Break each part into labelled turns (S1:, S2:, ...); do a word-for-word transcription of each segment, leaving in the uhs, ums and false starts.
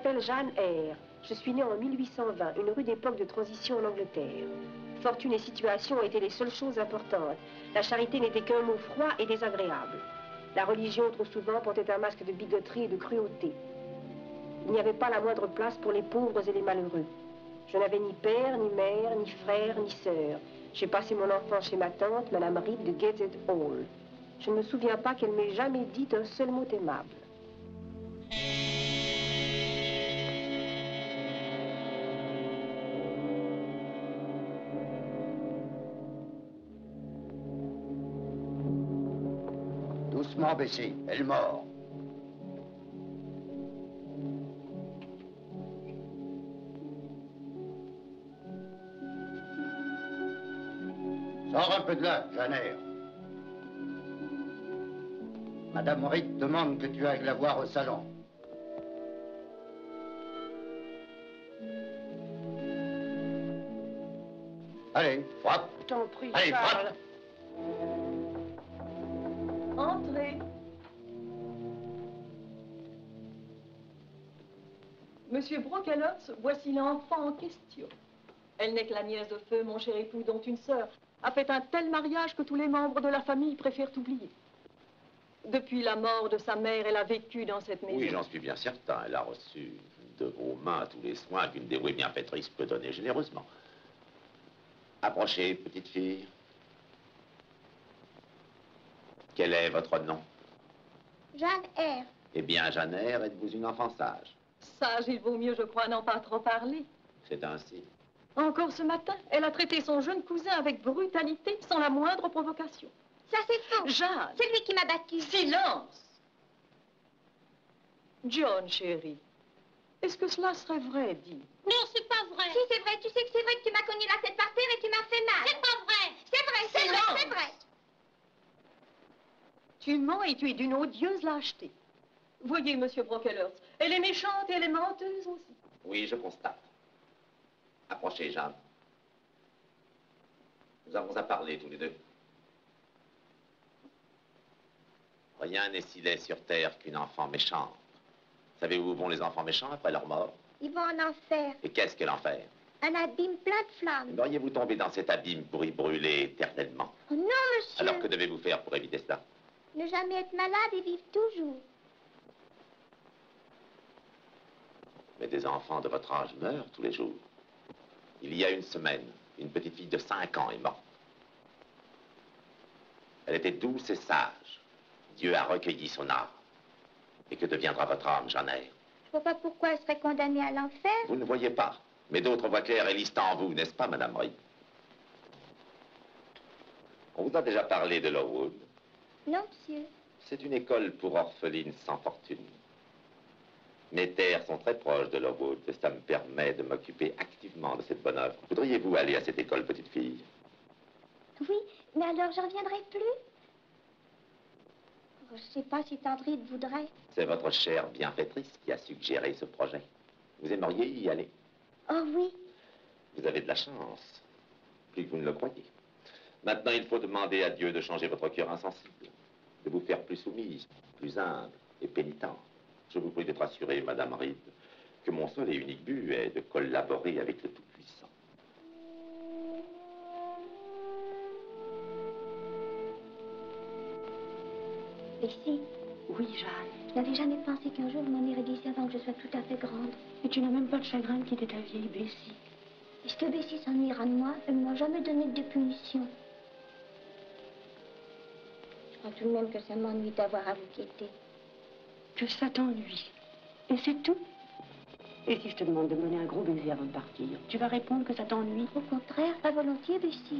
S1: m'appelle Jeanne Eyre. Je suis née en mille huit cent vingt, une rude époque de transition en Angleterre. Fortune et situation étaient les seules choses importantes. La charité n'était qu'un mot froid et désagréable. La religion, trop souvent, portait un masque de bigoterie et de cruauté. Il n'y avait pas la moindre place pour les pauvres et les malheureux. Je n'avais ni père, ni mère, ni frère, ni sœur. J'ai passé mon enfance chez ma tante, Madame Reed de Gateshead Hall. Je ne me souviens pas qu'elle m'ait jamais dit un seul mot aimable.
S2: Doucement, Bessie, elle mord. Sors un peu de là, Jeanne Eyre. Madame Reed demande que tu ailles la voir au salon. Allez, frappe.
S1: Je t'en prie,
S2: Allez,
S1: Charles.
S2: frappe.
S3: Entrez. Monsieur Brockelotz, voici l'enfant en question. Elle n'est que la nièce de feu, mon cher époux, dont une sœur a fait un tel mariage que tous les membres de la famille préfèrent oublier. Depuis la mort de sa mère, elle a vécu dans cette maison.
S4: Oui, j'en suis bien certain. Elle a reçu de vos mains tous les soins qu'une dévouée bienfaitrice peut donner généreusement. Approchez, petite fille. Quel est votre nom?
S5: Jeanne Eyre.
S4: Eh bien, Jeanne Eyre, êtes-vous une enfant sage?
S3: Sage, il vaut mieux, je crois, n'en pas trop parler.
S4: C'est ainsi.
S3: Encore ce matin, elle a traité son jeune cousin avec brutalité, sans la moindre provocation.
S5: Ça, c'est faux.
S3: Jeanne!
S5: C'est lui qui m'a battue.
S3: Silence! John, chérie, est-ce que cela serait vrai, dit?
S5: Non, c'est pas vrai. Si, c'est vrai. Tu sais que c'est vrai que tu m'as cogné la tête par terre et tu m'as fait mal. C'est pas vrai. C'est vrai, c'est vrai, c'est vrai.
S3: Tu mens et tu es d'une odieuse lâcheté. Voyez, monsieur Brockelotz, elle est méchante et elle est menteuse aussi.
S4: Oui, je constate. Approchez, Jeanne. Nous avons à parler tous les deux. Rien n'est si laid sur terre qu'une enfant méchante. Savez-vous où vont les enfants méchants après leur mort?
S5: Ils vont en enfer.
S4: Et qu'est-ce que l'enfer?
S5: Un abîme plein de flammes.
S4: Aimeriez-vous tomber dans cet abîme pour y brûler éternellement?
S5: Oh non, monsieur.
S4: Alors que devez-vous faire pour éviter cela?
S5: Ne jamais être malade et vivre toujours.
S4: Mais des enfants de votre âge meurent tous les jours. Il y a une semaine, une petite fille de cinq ans est morte. Elle était douce et sage. Dieu a recueilli son âme. Et que deviendra votre âme, Jeanne Eyre?
S5: Je vois pas pourquoi elle serait condamnée à l'enfer.
S4: Vous ne voyez pas. Mais d'autres voient clair et lisent en vous, n'est-ce pas, Madame Reed? On vous a déjà parlé de Lowood.
S5: Non, monsieur.
S4: C'est une école pour orphelines sans fortune. Mes terres sont très proches de Lowood et ça me permet de m'occuper activement de cette bonne œuvre. Voudriez-vous aller à cette école, petite fille?
S5: Oui, mais alors je reviendrai plus. Je sais pas si Tandrine voudrait.
S4: C'est votre chère bienfaitrice qui a suggéré ce projet. Vous aimeriez y aller?
S5: Oh oui.
S4: Vous avez de la chance, plus que vous ne le croyez. Maintenant, il faut demander à Dieu de changer votre cœur insensible, de vous faire plus soumise, plus humble et pénitente. Je vous prie d'être assurée, Madame Reed, que mon seul et unique but est de collaborer avec le Tout-Puissant.
S5: Bessie.
S6: Oui, Jeanne.
S5: Je n'avais jamais pensé qu'un jour je m'en irais d'ici avant que je sois tout à fait grande.
S6: Et tu n'as même pas de chagrin de quitter ta vieille Bessie.
S5: Est-ce que Bessie s'ennuiera de moi? Elle ne m'a jamais donné de punition. Je crois tout de même que ça m'ennuie d'avoir à vous quitter.
S6: Que ça t'ennuie. Et c'est tout? Et si je te demande de me donner un gros baiser avant de partir, tu vas répondre que ça t'ennuie?
S5: Au contraire, pas volontiers, Bessie.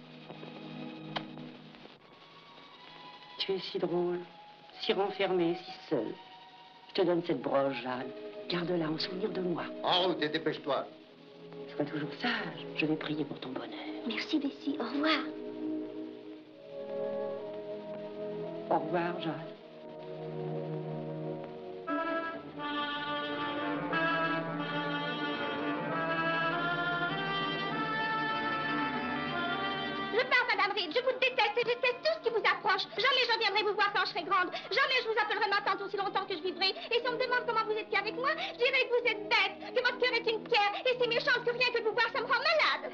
S6: Tu es si drôle, si renfermée, si seule. Je te donne cette broche, Jeanne. Garde-la en souvenir de moi.
S2: En route et dépêche-toi.
S6: Sois toujours sage. Je vais prier pour ton bonheur.
S5: Merci, Bessie. Au revoir.
S6: Au revoir, Jeanne.
S5: Je pars, Madame David. Je vous déteste et je déteste tout ce qui vous approche. Jamais je reviendrai vous voir quand je serai grande. Jamais je vous appellerai ma tante aussi longtemps que je vivrai. Et si on me demande comment vous étiez avec moi, je dirai que vous êtes bête, que votre cœur est une pierre et si méchante que rien que de vous voir, ça me rend malade.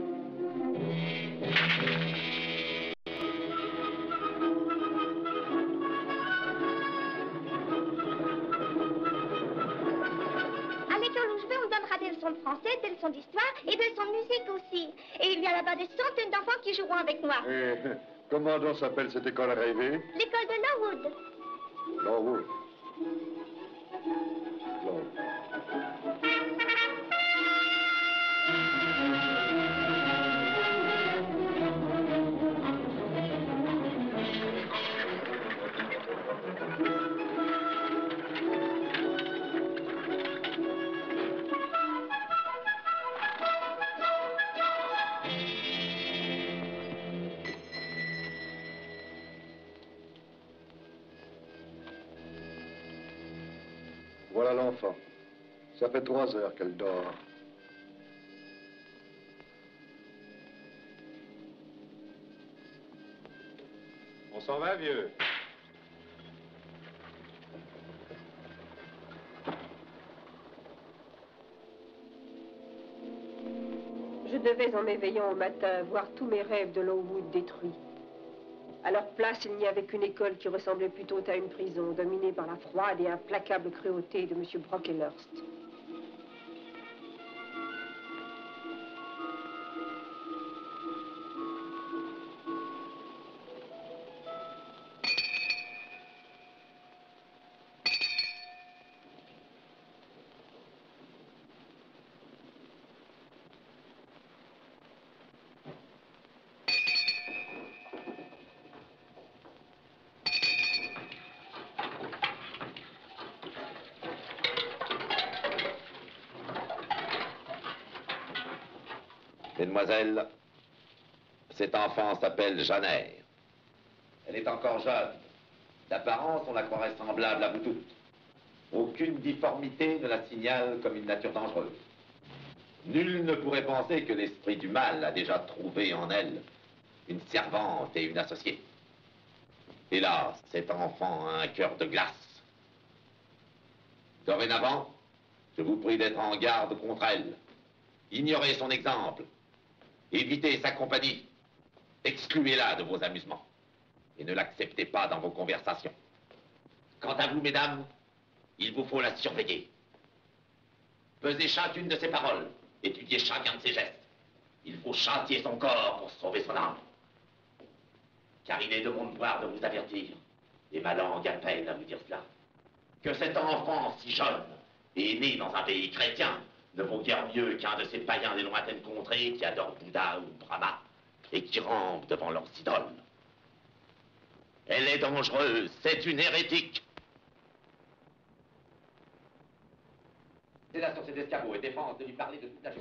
S5: À l'école où je vais, on donnera des leçons de français, des leçons d'histoire et des leçons de musique aussi. Et il y a là-bas des centaines d'enfants qui joueront avec moi.
S7: Et comment donc s'appelle cette école rêvée?
S5: L'école de Norwood.
S7: Norwood. Norwood. Voilà l'enfant. Ça fait trois heures qu'elle dort.
S8: On s'en va, vieux.
S1: Je devais, en m'éveillant au matin, voir tous mes rêves de Lowood détruits. À leur place, il n'y avait qu'une école qui ressemblait plutôt à une prison, dominée par la froide et implacable cruauté de M. Brocklehurst.
S4: Mesdemoiselles, cet enfant s'appelle Janer. Elle est encore jeune. D'apparence, on la croirait semblable à vous toutes. Aucune difformité ne la signale comme une nature dangereuse. Nul ne pourrait penser que l'esprit du mal a déjà trouvé en elle une servante et une associée. Hélas, cet enfant a un cœur de glace. Dorénavant, je vous prie d'être en garde contre elle. Ignorez son exemple. Évitez sa compagnie. Excluez-la de vos amusements. Et ne l'acceptez pas dans vos conversations. Quant à vous, mesdames, il vous faut la surveiller. Pesez chacune de ses paroles. Étudiez chacun de ses gestes. Il faut châtier son corps pour sauver son âme. Car il est de mon devoir de vous avertir, et ma langue a peine à vous dire cela, que cet enfant si jeune et né dans un pays chrétien ne vaut guère mieux qu'un de ces païens des lointaines contrées qui adorent Bouddha ou Brahma et qui rampent devant leurs idoles. Elle est dangereuse, c'est une hérétique. C'est là sur cet escabeau et défense de lui parler de toute la journée.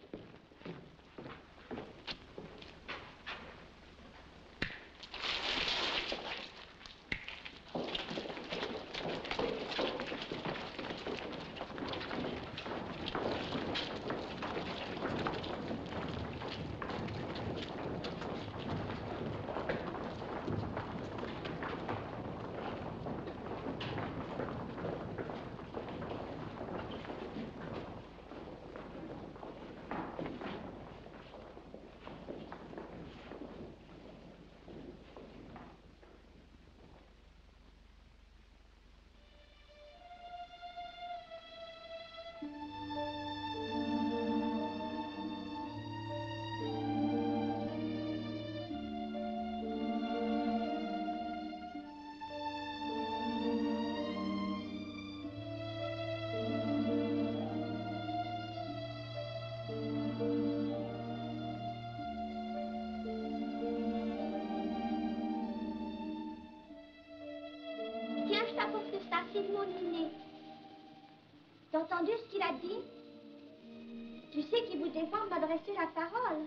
S5: C'est mon dîner. T'as entendu ce qu'il a dit? Tu sais qu'il vous défend de m'adresser la parole.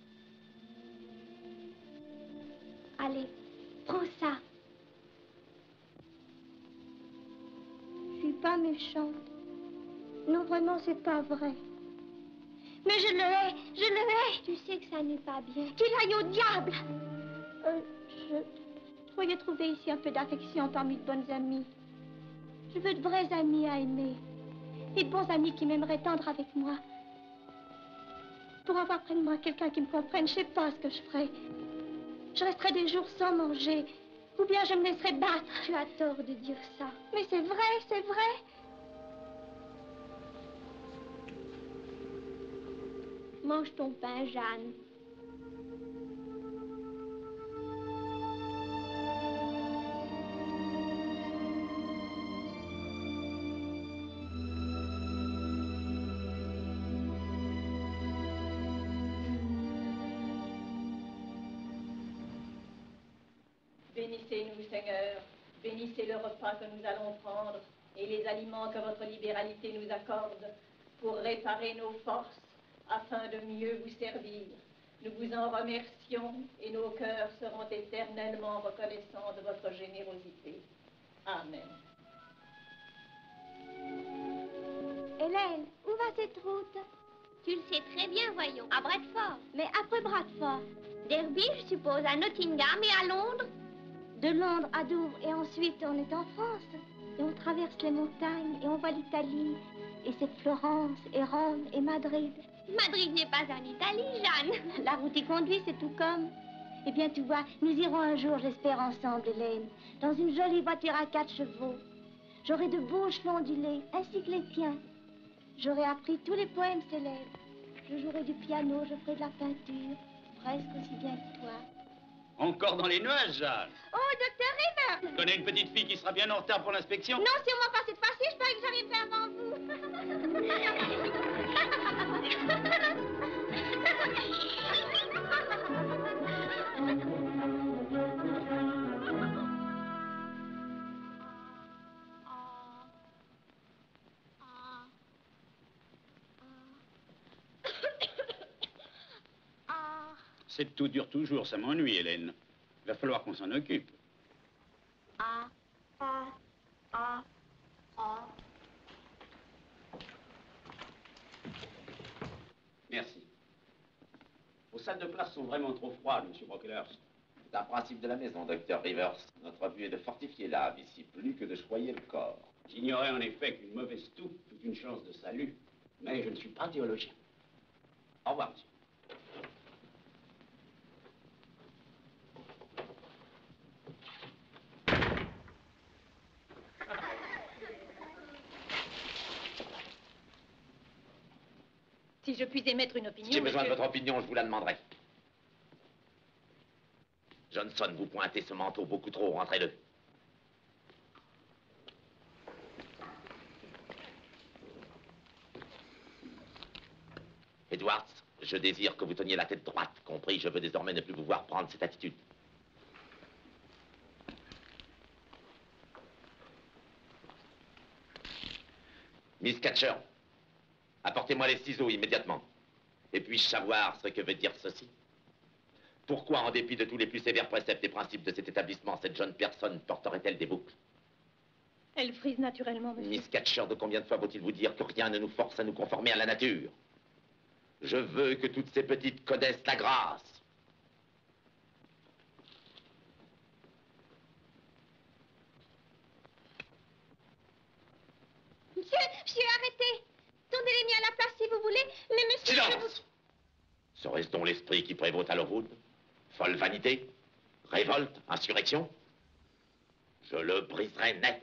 S5: Allez, prends ça. Je suis pas méchante. Non, vraiment, c'est pas vrai. Mais je le hais, je le hais. Tu sais que ça n'est pas bien. Qu'il aille au diable. Euh, je croyais trouver ici un peu d'affection parmi de bonnes amies. Je veux de vrais amis à aimer. Et de bons amis qui m'aimeraient tendre avec moi. Pour avoir près de moi quelqu'un qui me comprenne, je sais pas ce que je ferais. Je resterais des jours sans manger. Ou bien je me laisserais battre. Tu as tort de dire ça. Mais c'est vrai, c'est vrai. Mange ton pain, Jeanne.
S3: Bénissez-nous, Seigneur. Bénissez le repas que nous allons prendre et les aliments que votre libéralité nous accorde pour réparer nos forces afin de mieux vous servir. Nous vous en remercions et nos cœurs seront éternellement reconnaissants de votre générosité. Amen.
S5: Hélène, où va cette route?
S9: Tu le sais très bien, voyons. À Bradford.
S5: Mais après Bradford.
S9: Derby, je suppose, à Nottingham et à Londres.
S5: De Londres à Douvres et ensuite on est en France. Et on traverse les montagnes et on voit l'Italie. Et c'est Florence et Rome et Madrid.
S9: Madrid n'est pas en Italie, Jeanne.
S5: La route y conduit, c'est tout comme. Eh bien, tu vois, nous irons un jour, j'espère, ensemble, Hélène, dans une jolie voiture à quatre chevaux. J'aurai de beaux cheveux ondulés, ainsi que les tiens. J'aurai appris tous les poèmes célèbres. Je jouerai du piano, je ferai de la peinture, presque aussi bien que toi.
S10: Encore dans les nuages, Jeanne.
S5: Oh, docteur Rivers!
S10: Je connais une petite fille qui sera bien en retard pour l'inspection.
S5: Non, sûrement pas cette fois-ci, je parie que j'arriverai avant vous.
S10: C'est tout dure toujours, ça m'ennuie, Hélène. Il va falloir qu'on s'en occupe.
S5: Ah, ah, ah, ah.
S10: Merci. Vos salles de classe sont vraiment trop froides, monsieur Brocklehurst.
S4: C'est un principe de la maison, docteur Rivers. Notre but est de fortifier l'âme ici, plus que de choyer le corps.
S10: J'ignorais en effet qu'une mauvaise toux fut une chance de salut, mais je ne suis pas théologien. Au revoir, monsieur.
S3: Si je puis émettre une opinion,
S4: Si j'ai besoin
S3: monsieur...
S4: de votre opinion, je vous la demanderai. Johnson, vous pointez ce manteau beaucoup trop, rentrez-le. Edwards, je désire que vous teniez la tête droite. Compris, je veux désormais ne plus vous voir prendre cette attitude. Miss Catcher, apportez-moi les ciseaux immédiatement. Et puis-je savoir ce que veut dire ceci? Pourquoi, en dépit de tous les plus sévères préceptes et principes de cet établissement, cette jeune personne porterait-elle des boucles?
S3: Elle frise naturellement, monsieur.
S4: Miss Catcher, de combien de fois faut-il vous dire que rien ne nous force à nous conformer à la nature? Je veux que toutes ces petites connaissent la grâce.
S5: Monsieur, monsieur, arrêtez. Tournez les miens à la place si vous voulez, mais monsieur...
S4: Silence! Serait-ce donc l'esprit qui prévaut à Lowood? Folle vanité? Révolte? Insurrection? Je le briserai net.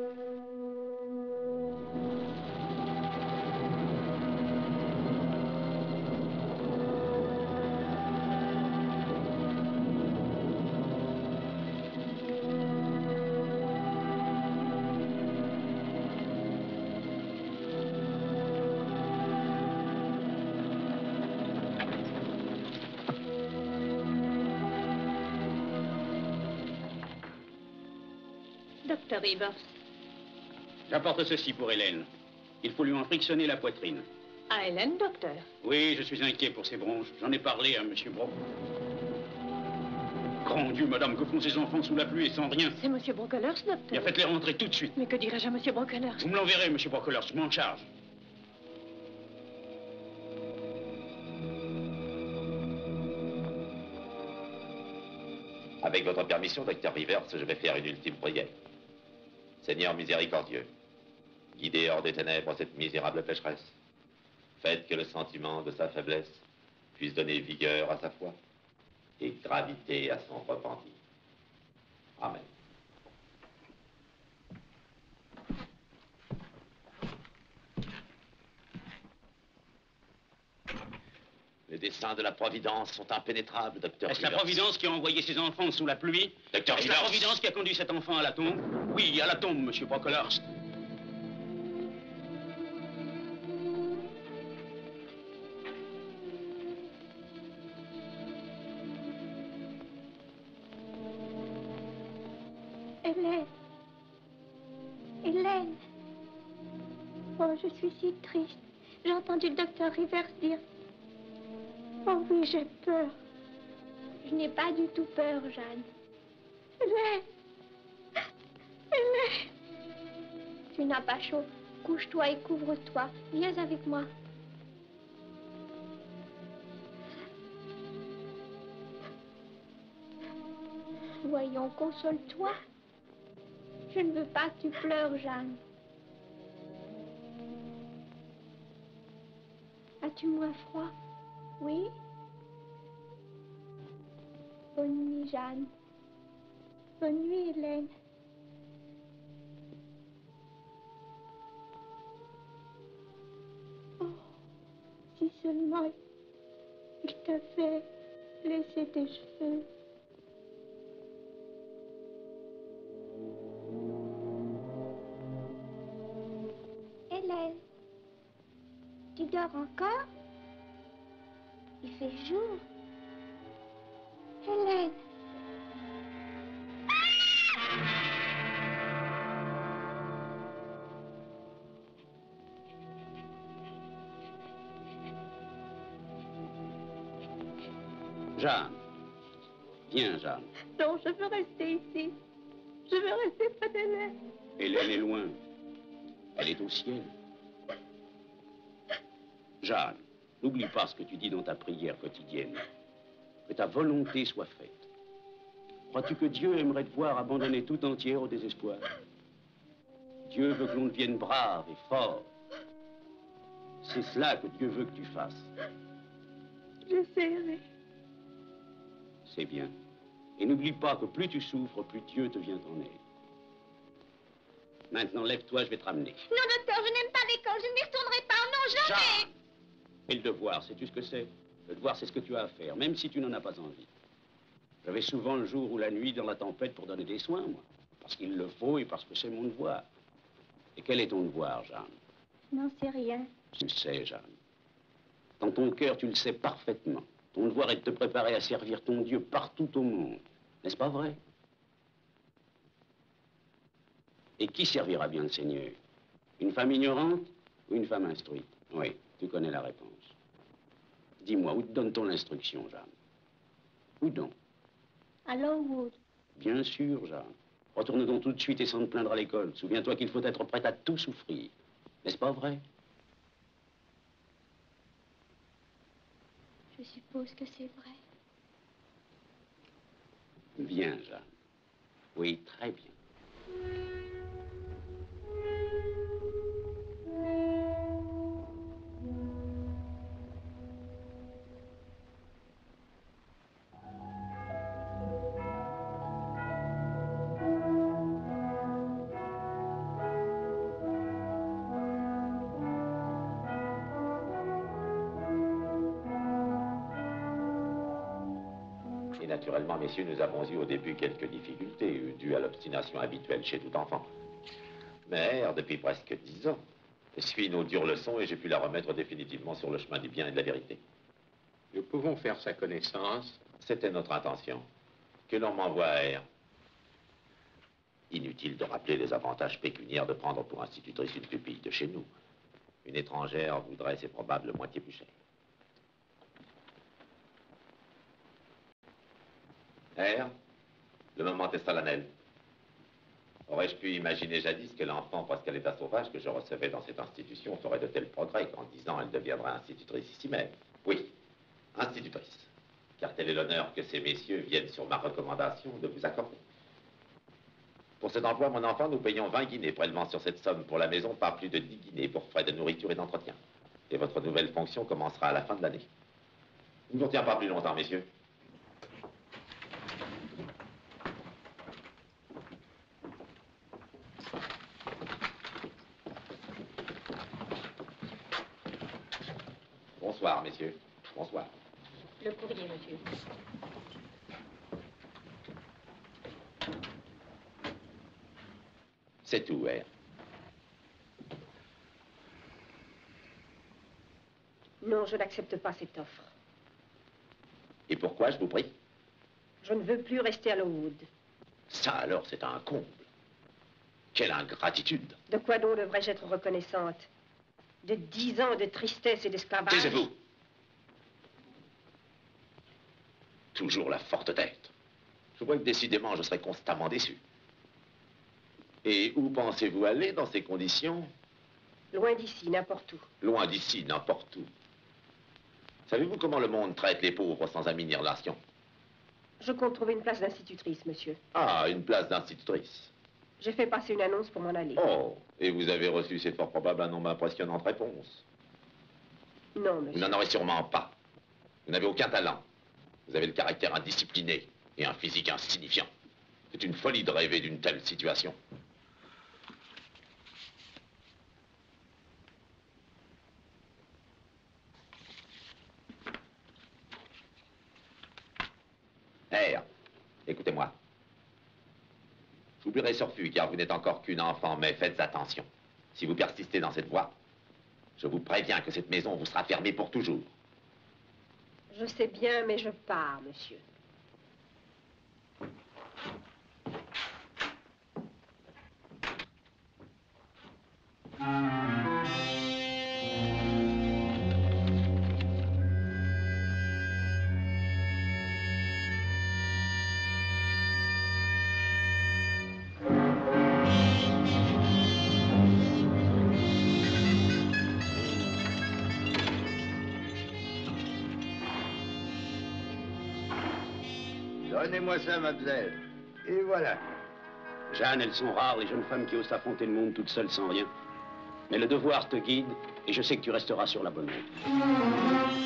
S3: Docteur Rivers.
S10: J'apporte ceci pour Hélène. Il faut lui en frictionner la poitrine.
S3: À Hélène, docteur.
S10: Oui, je suis inquiet pour ses bronches. J'en ai parlé à monsieur Brock. Grand Dieu, madame, que font ces enfants sous la pluie et sans rien?
S3: C'est monsieur Brocklehurst, docteur.
S10: Bien, faites-les rentrer tout de suite.
S3: Mais que dirais-je à monsieur Brocklehurst?
S10: Vous me l'enverrez, monsieur Brocklehurst, je m'en charge.
S4: Avec votre permission, docteur Rivers, je vais faire une ultime prière. Seigneur miséricordieux, guidez hors des ténèbres cette misérable pécheresse. Faites que le sentiment de sa faiblesse puisse donner vigueur à sa foi et gravité à son repentir. Amen. Les desseins de la Providence sont impénétrables, docteur
S10: Est-ce la
S4: Rivers.
S10: Providence qui a envoyé ses enfants sous la pluie?
S4: Docteur
S10: Est-ce la
S4: Rivers.
S10: Providence qui a conduit cet enfant à la tombe? Oui, à la tombe, monsieur Brocklehurst.
S5: Hélène. Hélène. Oh, je suis si triste. J'ai entendu le docteur Rivers dire... Oh oui, j'ai peur. Je n'ai pas du tout peur, Jeanne. Hélène. Hélène. Tu n'as pas chaud. Couche-toi et couvre-toi. Viens avec moi. Voyons, console-toi. Je ne veux pas que tu pleures, Jeanne. As-tu moins froid? Oui? Bonne nuit, Jeanne. Bonne nuit, Hélène. Oh, si seulement il t'avait laissé tes cheveux. Hélène, tu dors encore? Il fait jour. Hélène.
S10: Jeanne. Viens, Jeanne.
S5: Non, je veux rester ici. Je veux rester près d'Hélène.
S10: Hélène est loin. Elle est au ciel. Jeanne, n'oublie pas ce que tu dis dans ta prière quotidienne. Que ta volonté soit faite. Crois-tu que Dieu aimerait te voir abandonner tout entière au désespoir? Dieu veut que l'on devienne brave et fort. C'est cela que Dieu veut que tu fasses.
S5: J'essaierai.
S10: C'est bien. Et n'oublie pas que plus tu souffres, plus Dieu te vient en aide. Maintenant, lève-toi, je vais te ramener.
S5: Non, docteur, je n'aime pas l'école. Je ne m'y retournerai pas. Non, jamais.
S10: Jeanne. Et le devoir, sais-tu ce que c'est? Le devoir, c'est ce que tu as à faire, même si tu n'en as pas envie. Je vais souvent le jour ou la nuit dans la tempête pour donner des soins, moi. Parce qu'il le faut et parce que c'est mon devoir. Et quel est ton devoir, Jeanne?
S5: Je n'en sais rien.
S10: Tu le sais, Jeanne. Dans ton cœur, tu le sais parfaitement. Ton devoir est de te préparer à servir ton Dieu partout au monde. N'est-ce pas vrai? Et qui servira bien le Seigneur? Une femme ignorante ou une femme instruite? Oui, tu connais la réponse. Dis-moi, où te donne-t-on l'instruction, Jeanne? Où donc?
S5: À Longwood.
S10: Bien sûr, Jeanne. Retourne donc tout de suite et sans te plaindre à l'école. Souviens-toi qu'il faut être prête à tout souffrir. N'est-ce pas vrai?
S5: Je suppose que c'est vrai.
S10: Bien, Jeanne. Oui, très bien.
S4: Et naturellement, messieurs, nous avons eu au début quelques difficultés, dues à l'obstination habituelle chez tout enfant. Mais depuis presque dix ans, suit nos dures leçons et j'ai pu la remettre définitivement sur le chemin du bien et de la vérité.
S8: Nous pouvons faire sa connaissance.
S4: C'était notre intention. Que l'on m'envoie à R. Inutile de rappeler les avantages pécuniaires de prendre pour institutrice une pupille de chez nous. Une étrangère voudrait, c'est probable, moitié plus cher. R, le moment est solennel. Aurais-je pu imaginer jadis que l'enfant, parce qu'elle est à sauvage, que je recevais dans cette institution, ferait de tels progrès qu'en dix ans, elle deviendrait institutrice ici même? Oui, institutrice. car tel est l'honneur que ces messieurs viennent sur ma recommandation de vous accorder. Pour cet emploi, mon enfant, nous payons vingt guinées prélevant sur cette somme pour la maison, pas plus de dix guinées pour frais de nourriture et d'entretien. Et votre nouvelle fonction commencera à la fin de l'année. Je ne vous retiens pas plus longtemps, messieurs. Bonsoir, messieurs. Bonsoir.
S1: Le courrier, monsieur.
S4: C'est tout, R.
S1: Non, je n'accepte pas cette offre.
S4: Et pourquoi, je vous prie?
S1: Je ne veux plus rester à Lowood.
S4: Ça, alors, c'est un comble. Quelle ingratitude.
S1: De quoi donc devrais-je être reconnaissante? De dix ans de tristesse et d'esclavage?
S4: Taisez-vous. Toujours la forte tête. Je crois que décidément, je serai constamment déçu. Et où pensez-vous aller dans ces conditions?
S1: Loin d'ici, n'importe où.
S4: Loin d'ici, n'importe où. Savez-vous comment le monde traite les pauvres sans amie ni relation?
S1: Je compte trouver une place d'institutrice, monsieur.
S4: Ah, une place d'institutrice.
S1: J'ai fait passer une annonce pour m'en aller.
S4: Oh, et vous avez reçu, c'est fort probable, un nombre impressionnant de réponses.
S1: Non, monsieur.
S4: Vous n'en aurez sûrement pas. Vous n'avez aucun talent. Vous avez le caractère indiscipliné et un physique insignifiant. C'est une folie de rêver d'une telle situation. R, écoutez-moi. J'oublierai ce refus, car vous n'êtes encore qu'une enfant, mais faites attention. Si vous persistez dans cette voie, je vous préviens que cette maison vous sera fermée pour toujours.
S1: Je sais bien, mais je pars, monsieur.
S2: Donnez-moi ça, mademoiselle. Et voilà.
S10: Jeanne, elles sont rares, les jeunes femmes qui osent affronter le monde toutes seules sans rien. Mais le devoir te guide, et je sais que tu resteras sur la bonne route.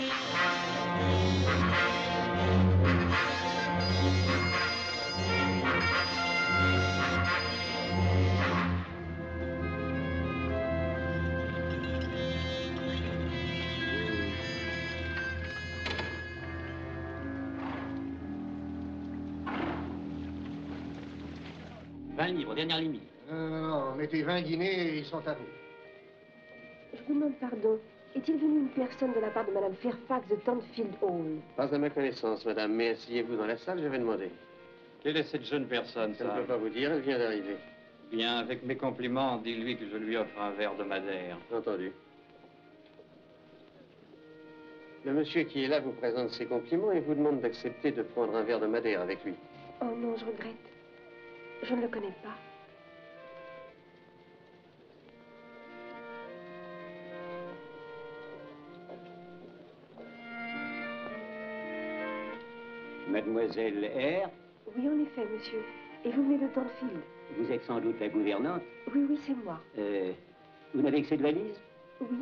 S11: vingt livres, dernière limite.
S2: Non, non, non, mettez vingt guinées et ils sont à vous.
S1: Je vous demande pardon. Est-il venu une personne de la part de Madame Fairfax de Thornfield Hall?
S11: Pas à ma connaissance, madame, mais asseyez-vous dans la salle, je vais demander.
S12: Quelle est cette jeune personne,
S11: Je ne
S12: ça?
S11: peux pas vous dire, elle vient d'arriver.
S12: Bien, avec mes compliments, dis-lui que je lui offre un verre de madère.
S11: Entendu. Le monsieur qui est là vous présente ses compliments et vous demande d'accepter de prendre un verre de madère avec lui.
S1: Oh non, je regrette. Je ne le connais pas.
S10: Mademoiselle R,
S1: Oui, en effet, monsieur. Et vous venez de Thornfield?
S10: vous êtes sans doute la gouvernante.
S1: Oui, oui, c'est moi.
S10: Euh, vous n'avez que cette valise?
S1: Oui.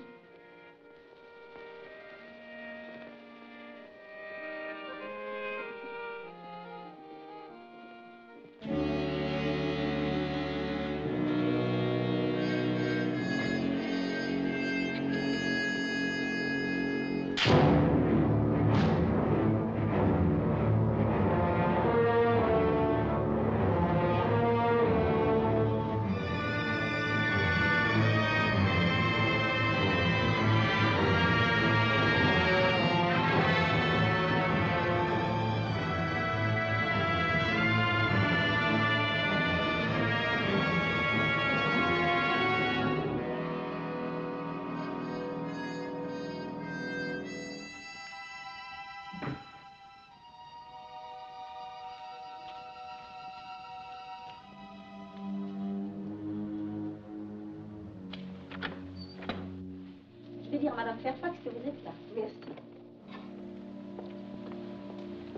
S1: Je vais dire à Madame Fairfax que vous êtes là. Merci.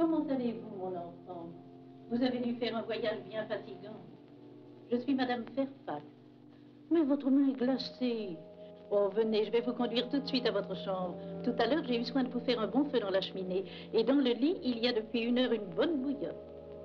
S13: Comment allez-vous, mon enfant? Vous avez dû faire un voyage bien fatigant. Je suis Madame Fairfax. Mais votre main est glacée. Oh, venez, je vais vous conduire tout de suite à votre chambre. Tout à l'heure, j'ai eu soin de vous faire un bon feu dans la cheminée. Et dans le lit, il y a depuis une heure une bonne bouillotte.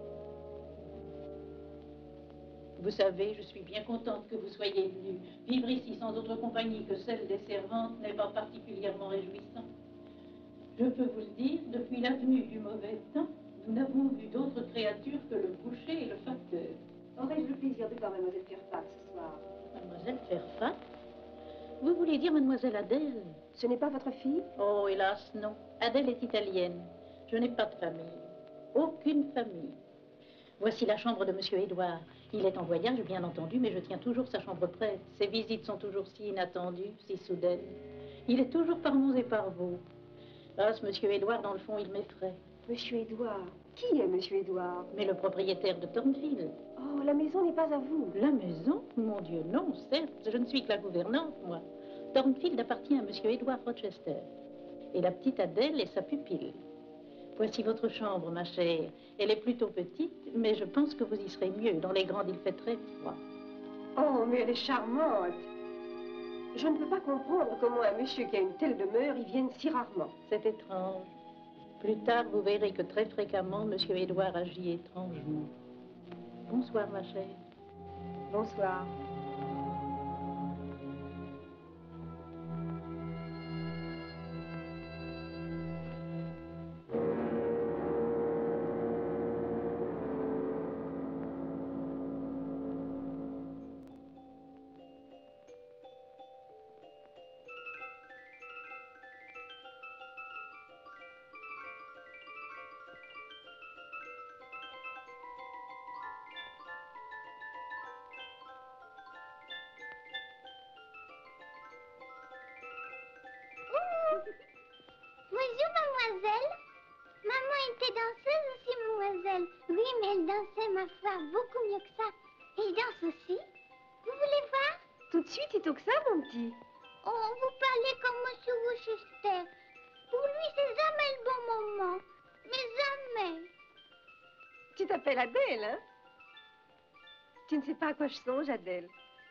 S13: Vous savez, je suis bien contente que vous soyez venue. Vivre ici sans autre compagnie que celle des servantes n'est pas particulièrement réjouissant. Je peux vous le dire, depuis la venue du mauvais temps, nous n'avons vu d'autres créatures que le boucher et le facteur.
S1: Aurais-je le plaisir de voir Mademoiselle Fairfax ce soir?
S13: Mademoiselle Fairfax? Vous voulez dire Mademoiselle Adèle?
S1: Ce n'est pas votre fille?
S13: Oh, hélas, non. Adèle est italienne. Je n'ai pas de famille. Aucune famille. Voici la chambre de Monsieur Édouard. Il est en voyage, bien entendu, mais je tiens toujours sa chambre prête. Ses visites sont toujours si inattendues, si soudaines. Il est toujours par nous et par vous. Ah, ce Monsieur Édouard, dans le fond, il m'effraie.
S1: Monsieur Édouard? Qui est Monsieur Édouard?
S13: Mais le propriétaire de Thornfield.
S1: Oh, la maison n'est pas à vous.
S13: La maison? Mon Dieu, non, certes. Je ne suis que la gouvernante, moi. Thornfield appartient à Monsieur Édouard Rochester. Et la petite Adèle est sa pupille. Voici votre chambre, ma chère. Elle est plutôt petite, mais je pense que vous y serez mieux. Dans les grandes, il fait très froid.
S1: Oh, mais elle est charmante. Je ne peux pas comprendre comment un monsieur qui a une telle demeure y vienne si rarement.
S13: C'est étrange. Plus tard, vous verrez que très fréquemment, Monsieur Édouard agit étrangement. Bonsoir, ma chère.
S1: Bonsoir.
S5: Bonjour, mademoiselle. Maman était danseuse aussi, mademoiselle. Oui, mais elle dansait, ma foi, beaucoup mieux que ça. Et je danse aussi. Vous voulez voir?
S1: Tout de suite, c'est que ça, mon petit.
S5: Oh, vous parlez comme monsieur Rochester. Pour lui, c'est jamais le bon moment. Mais jamais.
S1: Tu t'appelles Adèle, hein? Tu ne sais pas à quoi je songe, Adèle.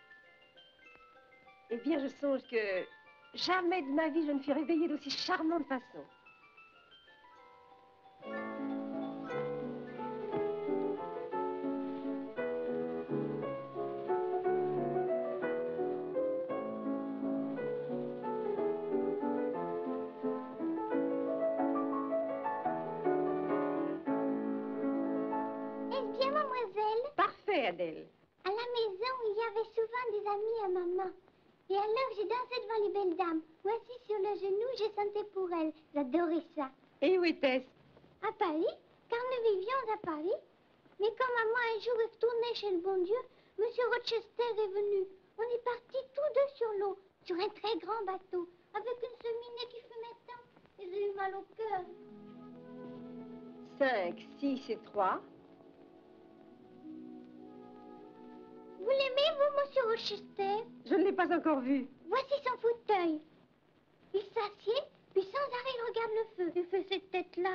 S1: Eh bien, je songe que jamais de ma vie je ne fus réveillée d'aussi charmante façon.
S5: Est-ce bien, mademoiselle?
S1: Parfait, Adèle.
S5: À la maison, il y avait souvent des amis à maman. Et alors, j'ai dansé devant les belles dames. Voici sur le genou, j'ai chanté pour elles. J'adorais ça.
S1: Et où était-ce?
S5: À Paris, car nous vivions à Paris. Mais quand maman un jour est retournée chez le bon Dieu, monsieur Rochester est venu. On est partis tous deux sur l'eau, sur un très grand bateau, avec une cheminée qui fumait tant. Et j'ai eu mal au cœur.
S1: Cinq, six et trois.
S5: Vous l'aimez, vous, monsieur Rochester?
S1: Je ne l'ai pas encore vu.
S5: Voici son fauteuil. Il s'assied, puis sans arrêt, il regarde le feu. Il fait cette tête-là.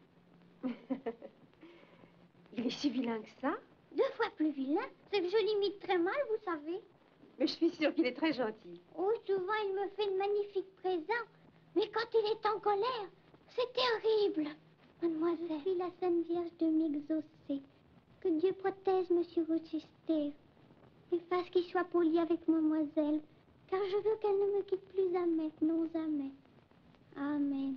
S1: Il est si vilain que ça?
S5: Deux fois plus vilain. C'est que je l'imite très mal, vous savez.
S1: Mais je suis sûre qu'il est très gentil.
S5: Oh, souvent, il me fait de magnifiques présents. Mais quand il est en colère, c'est terrible. Mademoiselle, puis la Sainte Vierge de m'exaucer. Que Dieu protège monsieur Rochester. Et fasse qu'il soit poli avec mademoiselle. Car je veux qu'elle ne me quitte plus jamais. Non, jamais. Amen.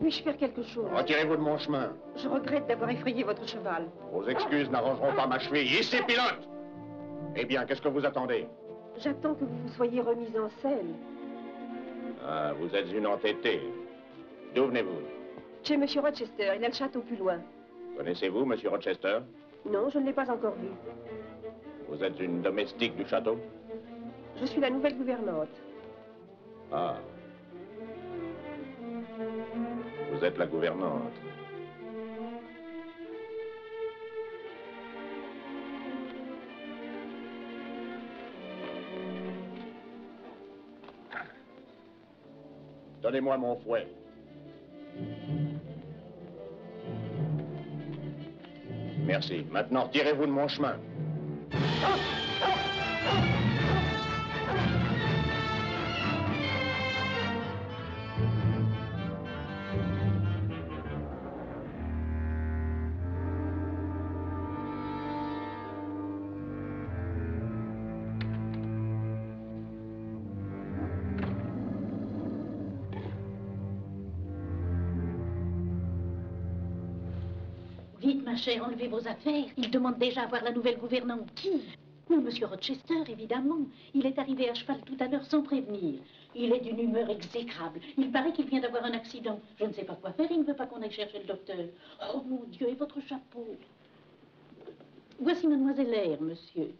S1: Puis-je faire quelque chose?
S7: Retirez-vous de mon chemin.
S1: Je regrette d'avoir effrayé votre cheval.
S7: Vos excuses n'arrangeront pas ma cheville. Ici, pilote! Eh bien, qu'est-ce que vous attendez?
S1: J'attends que vous vous soyez remise en selle.
S7: Ah, vous êtes une entêtée. D'où venez-vous?
S1: Chez Monsieur Rochester, il a le château plus loin.
S7: Connaissez-vous Monsieur Rochester?
S1: Non, je ne l'ai pas encore vu.
S7: Vous êtes une domestique du château?
S1: Je suis la nouvelle gouvernante.
S7: Ah. Vous êtes la gouvernante. Donnez-moi mon fouet. Merci. Maintenant, retirez-vous de mon chemin.
S13: Vite, ma chère, enlevez vos affaires. Il demande déjà à voir la nouvelle gouvernante. Qui? Mais Monsieur Rochester, évidemment. Il est arrivé à cheval tout à l'heure sans prévenir. Il est d'une humeur exécrable. Il paraît qu'il vient d'avoir un accident. Je ne sais pas quoi faire, il ne veut pas qu'on aille chercher le docteur. Oh, mon Dieu, et votre chapeau? Voici Mademoiselle Eyre, monsieur.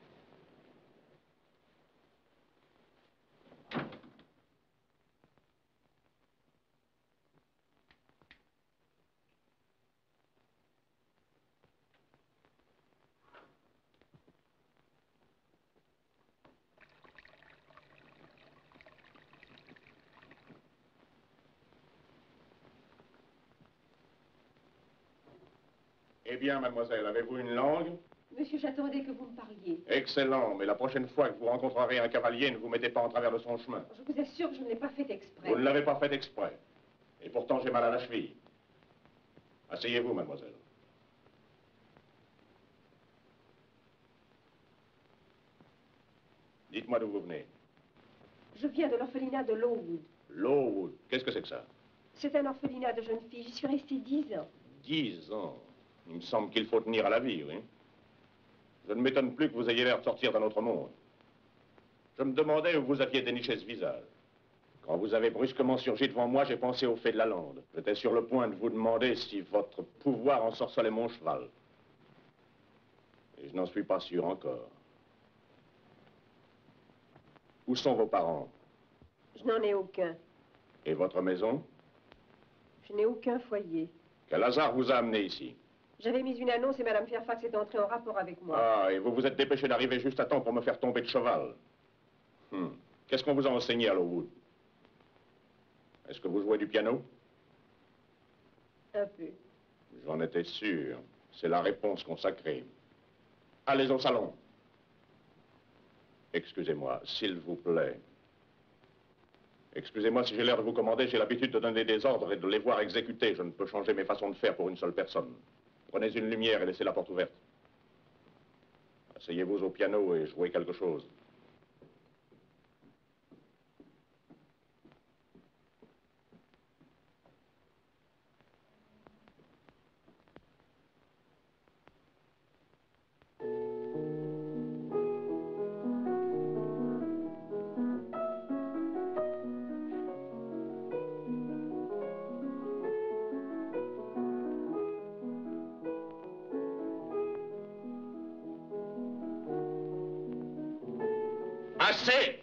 S7: Eh bien, mademoiselle, avez-vous une langue?
S1: Monsieur, j'attendais que vous me parliez.
S7: Excellent, mais la prochaine fois que vous rencontrerez un cavalier, ne vous mettez pas en travers de son chemin.
S1: Je vous assure que je ne l'ai pas fait exprès.
S7: Vous ne l'avez pas fait exprès. Et pourtant, j'ai mal à la cheville. Asseyez-vous, mademoiselle. Dites-moi d'où vous venez.
S1: Je viens de l'orphelinat de Lowood.
S7: Lowood, qu'est-ce que c'est que ça?
S1: C'est un orphelinat de jeunes filles. J'y suis restée dix ans.
S7: Dix ans. Il me semble qu'il faut tenir à la vie, oui. Je ne m'étonne plus que vous ayez l'air de sortir d'un autre monde. Je me demandais où vous aviez déniché ce visage. Quand vous avez brusquement surgi devant moi, j'ai pensé au fait de la lande. J'étais sur le point de vous demander si votre pouvoir ensorcelait mon cheval. Et je n'en suis pas sûr encore. Où sont vos parents?
S1: Je n'en ai aucun.
S7: Et votre maison?
S1: Je n'ai aucun foyer.
S7: Quel hasard vous a amené ici?
S1: J'avais mis une annonce et Madame Fairfax est entrée en rapport avec moi.
S7: Ah, et vous vous êtes dépêché d'arriver juste à temps pour me faire tomber de cheval. Hmm. Qu'est-ce qu'on vous a enseigné à Lowood? Est-ce que vous jouez du piano?
S1: Un peu.
S7: J'en étais sûr. C'est la réponse consacrée. Allez au salon. Excusez-moi, s'il vous plaît. Excusez-moi si j'ai l'air de vous commander, j'ai l'habitude de donner des ordres et de les voir exécutés. Je ne peux changer mes façons de faire pour une seule personne. Prenez une lumière et laissez la porte ouverte. Asseyez-vous au piano et jouez quelque chose. Assez!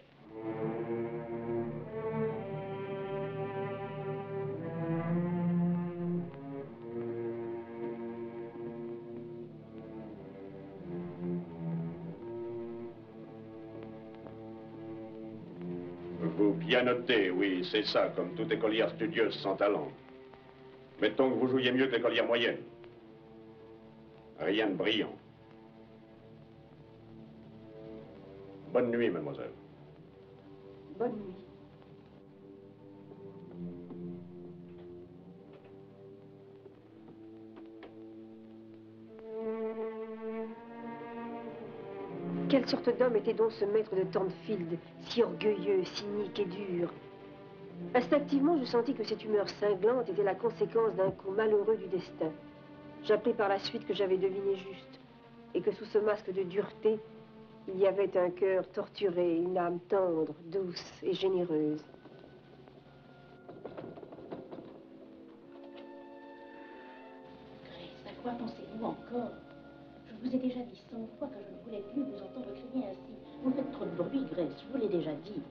S7: Vous pianotez, oui, c'est ça, comme toute écolière studieuse sans talent. Mettons que vous jouiez mieux que l'écolière moyenne. Rien de brillant. Bonne nuit, mademoiselle.
S1: Bonne nuit. Quelle sorte d'homme était donc ce maître de Thornfield, si orgueilleux, cynique et dur? Instinctivement, je sentis que cette humeur cinglante était la conséquence d'un coup malheureux du destin. J'appris par la suite que j'avais deviné juste, et que sous ce masque de dureté, il y avait un cœur torturé, une âme tendre, douce et généreuse.
S13: Grace, à quoi pensez-vous encore? Je vous ai déjà dit cent fois que je ne voulais plus vous entendre crier ainsi. Vous faites trop de bruit, Grace, je vous l'ai déjà dit.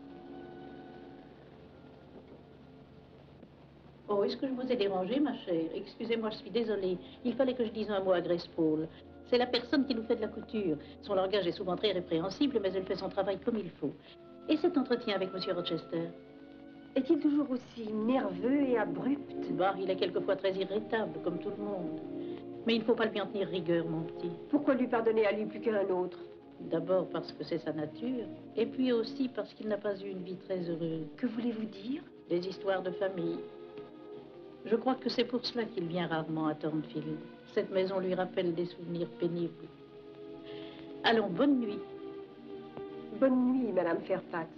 S13: Oh, est-ce que je vous ai dérangé, ma chère? Excusez-moi, je suis désolée. Il fallait que je dise un mot à Grace Paul. C'est la personne qui nous fait de la couture. Son langage est souvent très répréhensible, mais elle fait son travail comme il faut. Et cet entretien avec Monsieur Rochester?
S1: Est-il toujours aussi nerveux et abrupt?
S13: Bah, il est quelquefois très irritable, comme tout le monde. Mais il ne faut pas lui en tenir rigueur, mon petit.
S1: Pourquoi lui pardonner à lui plus qu'à un autre?
S13: D'abord parce que c'est sa nature, et puis aussi parce qu'il n'a pas eu une vie très heureuse.
S1: Que voulez-vous dire?
S13: Des histoires de famille. Je crois que c'est pour cela qu'il vient rarement à Thornfield. Cette maison lui rappelle des souvenirs pénibles. Allons, bonne nuit.
S1: Bonne nuit, Madame Fairfax.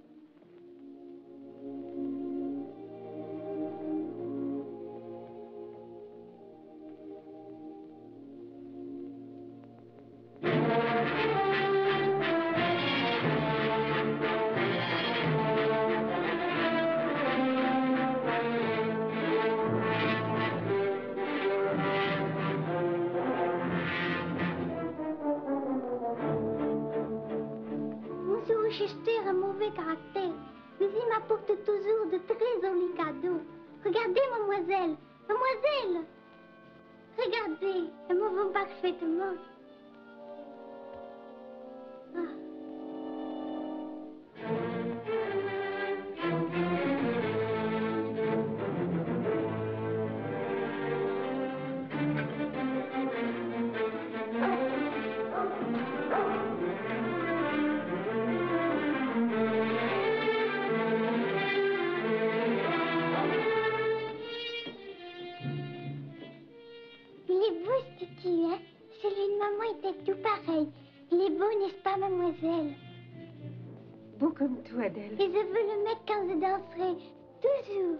S5: Rochester a un mauvais caractère, mais il m'apporte toujours de très jolis cadeaux. Regardez, mademoiselle, mademoiselle! Regardez, elles me vont parfaitement. Ah. Mademoiselle.
S1: Beau comme tout, Adèle.
S5: Et je veux le mettre quand je danserai. Toujours.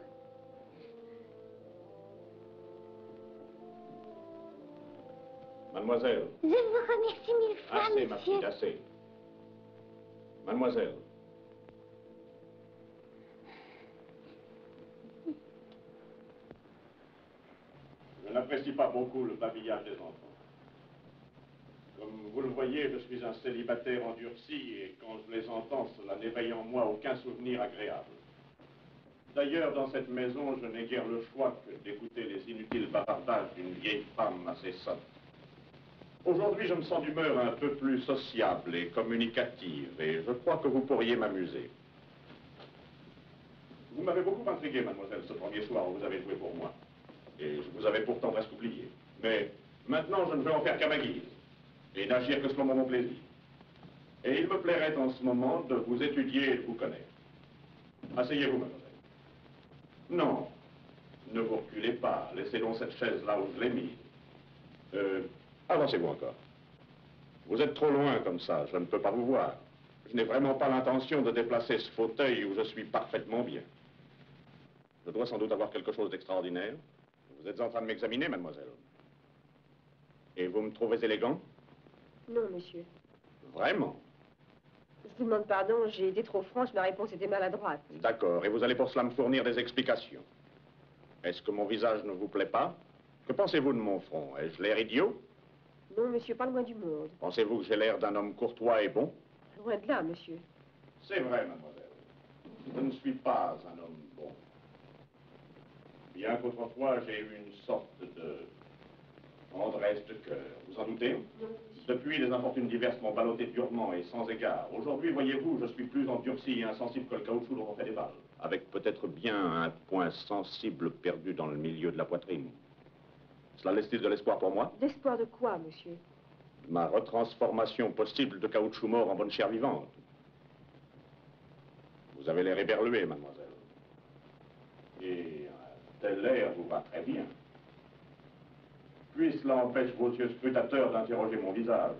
S7: Mademoiselle.
S5: Je vous remercie mille fois,
S7: Assez,
S5: monsieur.
S7: ma fille, assez. Mademoiselle. Je n'apprécie pas beaucoup le babillage des enfants. Comme vous le voyez, je suis un célibataire endurci et quand je les entends, cela n'éveille en moi aucun souvenir agréable. D'ailleurs, dans cette maison, je n'ai guère le choix que d'écouter les inutiles bavardages d'une vieille femme assez sotte. Aujourd'hui, je me sens d'humeur un peu plus sociable et communicative et je crois que vous pourriez m'amuser. Vous m'avez beaucoup intrigué, mademoiselle, ce premier soir où vous avez joué pour moi. Et je vous avais pourtant presque oublié. Mais maintenant, je ne veux en faire qu'à ma guise. Et n'agir que selon mon plaisir. Et il me plairait en ce moment de vous étudier et de vous connaître. Asseyez-vous, mademoiselle. Non, ne vous reculez pas. Laissez donc cette chaise là où je l'ai mise. Euh, avancez-vous encore. Vous êtes trop loin comme ça, je ne peux pas vous voir. Je n'ai vraiment pas l'intention de déplacer ce fauteuil où je suis parfaitement bien. Je dois sans doute avoir quelque chose d'extraordinaire. Vous êtes en train de m'examiner, mademoiselle. Et vous me trouvez élégant?
S1: Non, monsieur.
S7: Vraiment?
S1: Je vous demande pardon, j'ai été trop franche, ma réponse était maladroite.
S7: D'accord, et vous allez pour cela me fournir des explications. Est-ce que mon visage ne vous plaît pas? Que pensez-vous de mon front? Ai-je l'air idiot?
S1: Non, monsieur, pas loin du monde.
S7: Pensez-vous que j'ai l'air d'un homme courtois et bon?
S1: Loin de là, monsieur.
S7: C'est vrai, mademoiselle. Je ne suis pas un homme bon. Bien qu'autrefois, j'ai eu une sorte de tendresse de cœur. Vous en doutez?
S1: Non.
S7: Depuis, les infortunes diverses m'ont ballotté durement et sans égard. Aujourd'hui, voyez-vous, je suis plus endurci et insensible que le caoutchouc dont on fait des balles. Avec peut-être bien un point sensible perdu dans le milieu de la poitrine. Cela laisse-t-il de l'espoir pour moi?
S1: L'espoir de quoi, monsieur?
S7: Ma retransformation possible de caoutchouc mort en bonne chair vivante. Vous avez l'air éberlué, mademoiselle. Et un tel air vous va très bien. Puis cela empêche vos yeux scrutateurs d'interroger mon visage.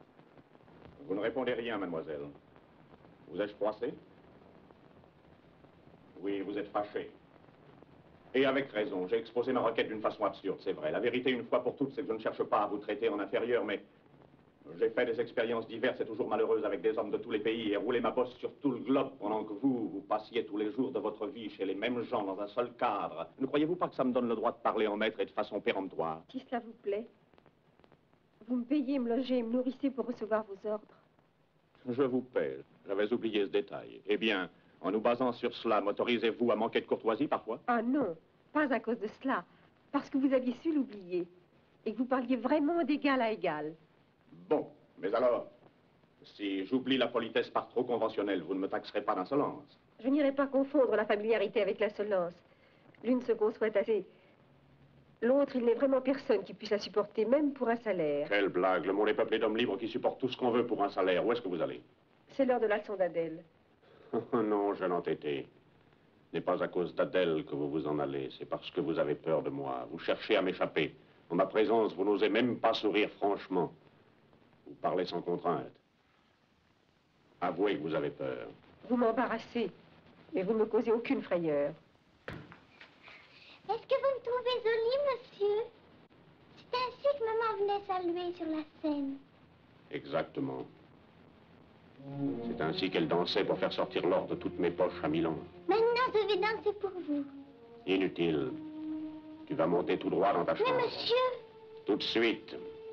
S7: Vous ne répondez rien, mademoiselle. Vous ai-je froissé? Oui, vous êtes fâché. Et avec raison, j'ai exposé ma requête d'une façon absurde, c'est vrai. La vérité, une fois pour toutes, c'est que je ne cherche pas à vous traiter en inférieur, mais j'ai fait des expériences diverses et toujours malheureuses avec des hommes de tous les pays et roulé ma bosse sur tout le globe pendant que vous, vous passiez tous les jours de votre vie chez les mêmes gens dans un seul cadre. Ne croyez-vous pas que ça me donne le droit de parler en maître et de façon péremptoire?
S1: Si cela vous plaît, vous me payez, me logez et me nourrissez pour recevoir vos ordres.
S7: Je vous paie. J'avais oublié ce détail. Eh bien, en nous basant sur cela, m'autorisez-vous à manquer de courtoisie parfois?
S1: Ah non, pas à cause de cela. Parce que vous aviez su l'oublier. Et que vous parliez vraiment d'égal à égal.
S7: Bon, mais alors, si j'oublie la politesse par trop conventionnelle, vous ne me taxerez pas d'insolence?
S1: Je n'irai pas confondre la familiarité avec l'insolence. L'une se conçoit assez. L'autre, il n'est vraiment personne qui puisse la supporter, même pour un salaire.
S7: Quelle blague. Le monde est peuplé d'hommes libres qui supportent tout ce qu'on veut pour un salaire. Où est-ce que vous allez?
S1: C'est l'heure de la leçon d'Adèle.
S7: Oh non, jeune entêté. Ce n'est pas à cause d'Adèle que vous vous en allez. C'est parce que vous avez peur de moi. Vous cherchez à m'échapper. En ma présence, vous n'osez même pas sourire franchement. Vous parlez sans contrainte. Avouez que vous avez peur.
S1: Vous m'embarrassez, mais vous ne me causez aucune frayeur.
S9: Est-ce que vous me trouvez jolie, monsieur? C'est ainsi que maman venait saluer sur la scène.
S7: Exactement. C'est ainsi qu'elle dansait pour faire sortir l'or de toutes mes poches à Milan.
S9: Maintenant, je vais danser pour vous.
S7: Inutile. Tu vas monter tout droit dans ta chambre.
S9: Mais monsieur...
S7: Tout de suite.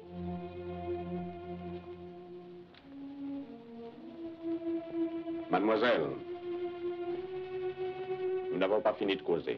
S7: Mademoiselle, nous n'avons pas fini de causer.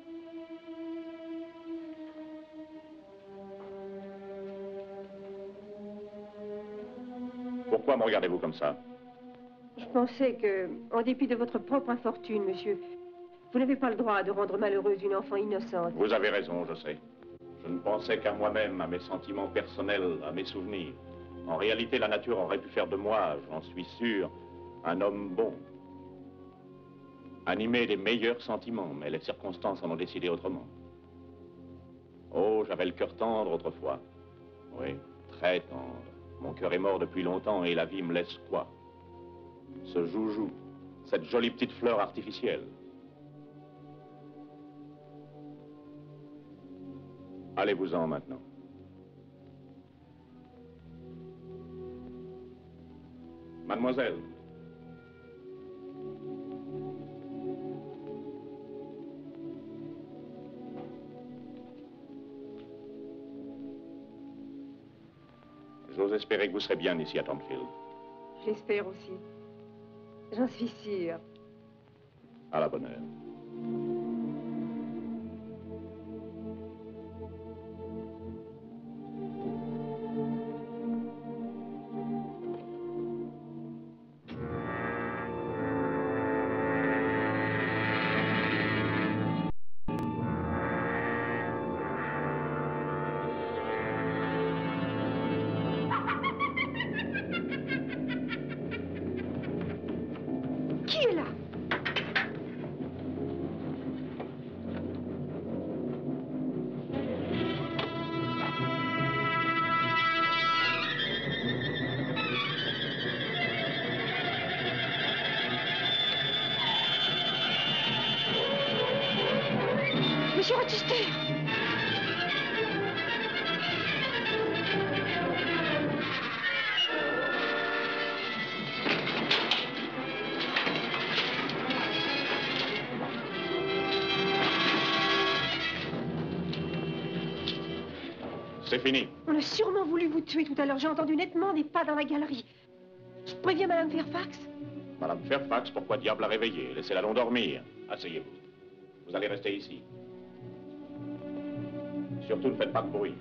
S7: Pourquoi me regardez-vous comme ça?
S1: Je pensais que, en dépit de votre propre infortune, monsieur, vous n'avez pas le droit de rendre malheureuse une enfant innocente.
S7: Vous avez raison, je sais. Je ne pensais qu'à moi-même, à mes sentiments personnels, à mes souvenirs. En réalité, la nature aurait pu faire de moi, j'en suis sûr, un homme bon. Animé des meilleurs sentiments, mais les circonstances en ont décidé autrement. Oh, j'avais le cœur tendre autrefois. Oui, très tendre. Mon cœur est mort depuis longtemps et la vie me laisse quoi? Ce joujou, cette jolie petite fleur artificielle. Allez-vous-en maintenant. Mademoiselle. J'ose espérer que vous serez bien ici à Thornfield.
S1: J'espère aussi. J'en suis sûre.
S7: À la bonne heure.
S1: Qui est là? Monsieur Rochester!
S7: C'est fini.
S1: On a sûrement voulu vous tuer tout à l'heure. J'ai entendu nettement des pas dans la galerie. Je préviens Madame Fairfax.
S7: Madame Fairfax, pourquoi diable la réveiller? Laissez-la donc dormir. Asseyez-vous. Vous allez rester ici. Surtout, ne faites pas de bruit.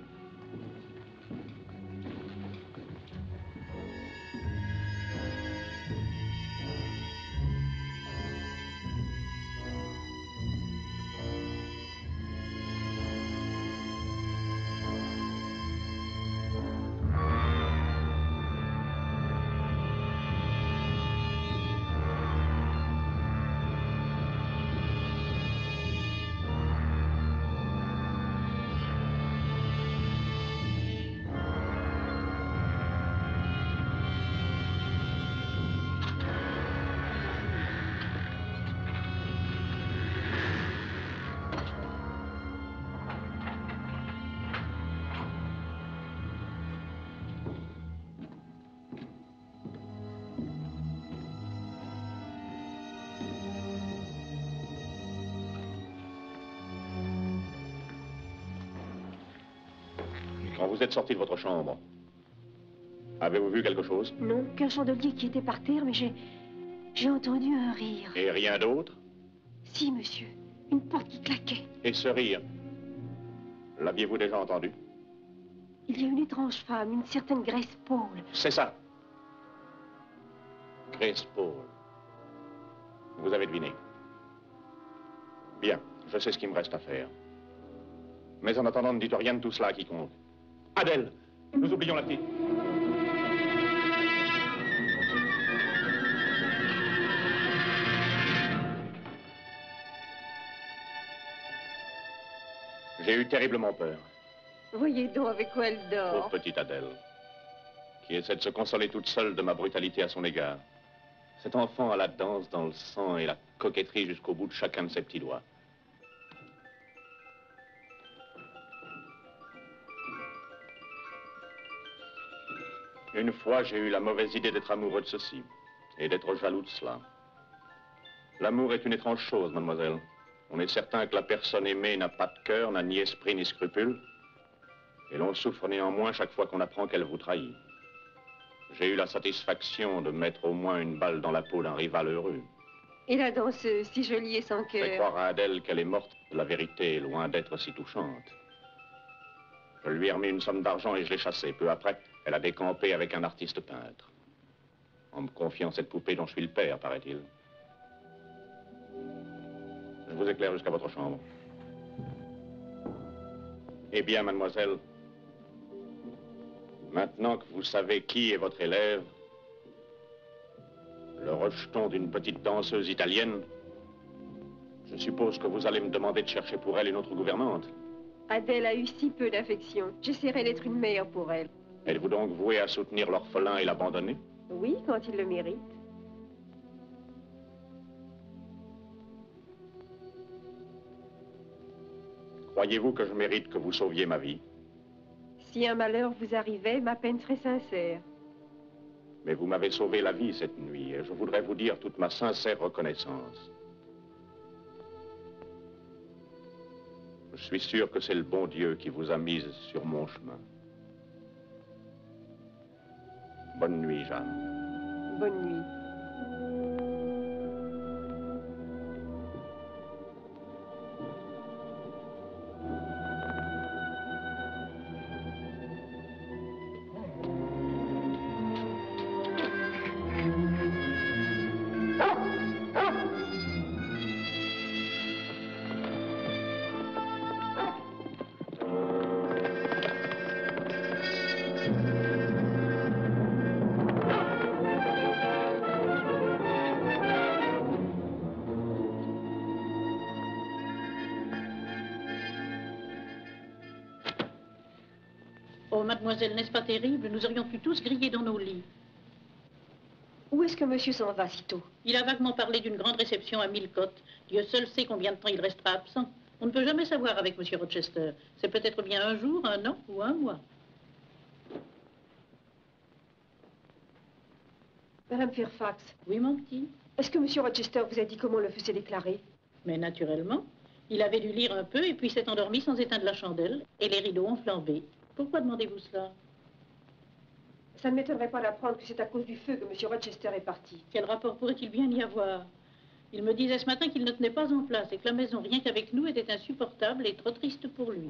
S7: Quand vous êtes sorti de votre chambre, avez-vous vu quelque chose?
S1: Non, qu'un chandelier qui était par terre, mais j'ai... j'ai entendu un rire.
S7: Et rien d'autre?
S1: Si, monsieur. Une porte qui claquait.
S7: Et ce rire, l'aviez-vous déjà entendu?
S1: Il y a une étrange femme, une certaine Grace Paul.
S7: C'est ça. Grace Paul. Vous avez deviné. Bien, je sais ce qu'il me reste à faire. Mais en attendant, ne dites rien de tout cela à quiconque. Adèle, nous oublions la petite. J'ai eu terriblement peur.
S1: Voyez donc avec quoi elle dort.
S7: Pauvre petite Adèle, qui essaie de se consoler toute seule de ma brutalité à son égard. Cet enfant a la danse dans le sang et la coquetterie jusqu'au bout de chacun de ses petits doigts. Une fois, j'ai eu la mauvaise idée d'être amoureux de ceci et d'être jaloux de cela. L'amour est une étrange chose, mademoiselle. On est certain que la personne aimée n'a pas de cœur, n'a ni esprit ni scrupule. Et l'on souffre néanmoins chaque fois qu'on apprend qu'elle vous trahit. J'ai eu la satisfaction de mettre au moins une balle dans la peau d'un rival heureux.
S1: Et la danseuse, si jolie et sans cœur.
S7: Fais croire à Adèle qu'elle est morte. La vérité est loin d'être si touchante. Je lui ai remis une somme d'argent et je l'ai chassée. Peu après, elle a décampé avec un artiste peintre. En me confiant cette poupée dont je suis le père, paraît-il. Je vous éclaire jusqu'à votre chambre. Eh bien, mademoiselle, maintenant que vous savez qui est votre élève, le rejeton d'une petite danseuse italienne, je suppose que vous allez me demander de chercher pour elle une autre gouvernante.
S1: Adèle a eu si peu d'affection. J'essaierai d'être une mère pour elle.
S7: Êtes-vous donc vouée à soutenir l'orphelin et l'abandonner?
S1: Oui, quand il le mérite.
S7: Croyez-vous que je mérite que vous sauviez ma vie?
S1: Si un malheur vous arrivait, ma peine serait sincère.
S7: Mais vous m'avez sauvé la vie cette nuit et je voudrais vous dire toute ma sincère reconnaissance. Je suis sûr que c'est le bon Dieu qui vous a mise sur mon chemin. Bonne nuit, Jeanne.
S1: Bonne nuit.
S13: Oh, mademoiselle, n'est-ce pas terrible? Nous aurions pu tous griller dans nos lits.
S1: Où est-ce que monsieur s'en va si tôt?
S13: Il a vaguement parlé d'une grande réception à Millcote. Dieu seul sait combien de temps il restera absent. On ne peut jamais savoir avec monsieur Rochester. C'est peut-être bien un jour, un an ou un mois.
S1: Madame Fairfax.
S13: Oui, mon petit.
S1: Est-ce que monsieur Rochester vous a dit comment le feu s'est déclaré?
S13: Mais naturellement. Il avait dû lire un peu et puis s'est endormi sans éteindre la chandelle. Et les rideaux ont flambé. Pourquoi demandez-vous cela?
S1: Ça ne m'étonnerait pas d'apprendre que c'est à cause du feu que monsieur Rochester est parti.
S13: Quel rapport pourrait-il bien y avoir? Il me disait ce matin qu'il ne tenait pas en place et que la maison, rien qu'avec nous, était insupportable et trop triste pour lui.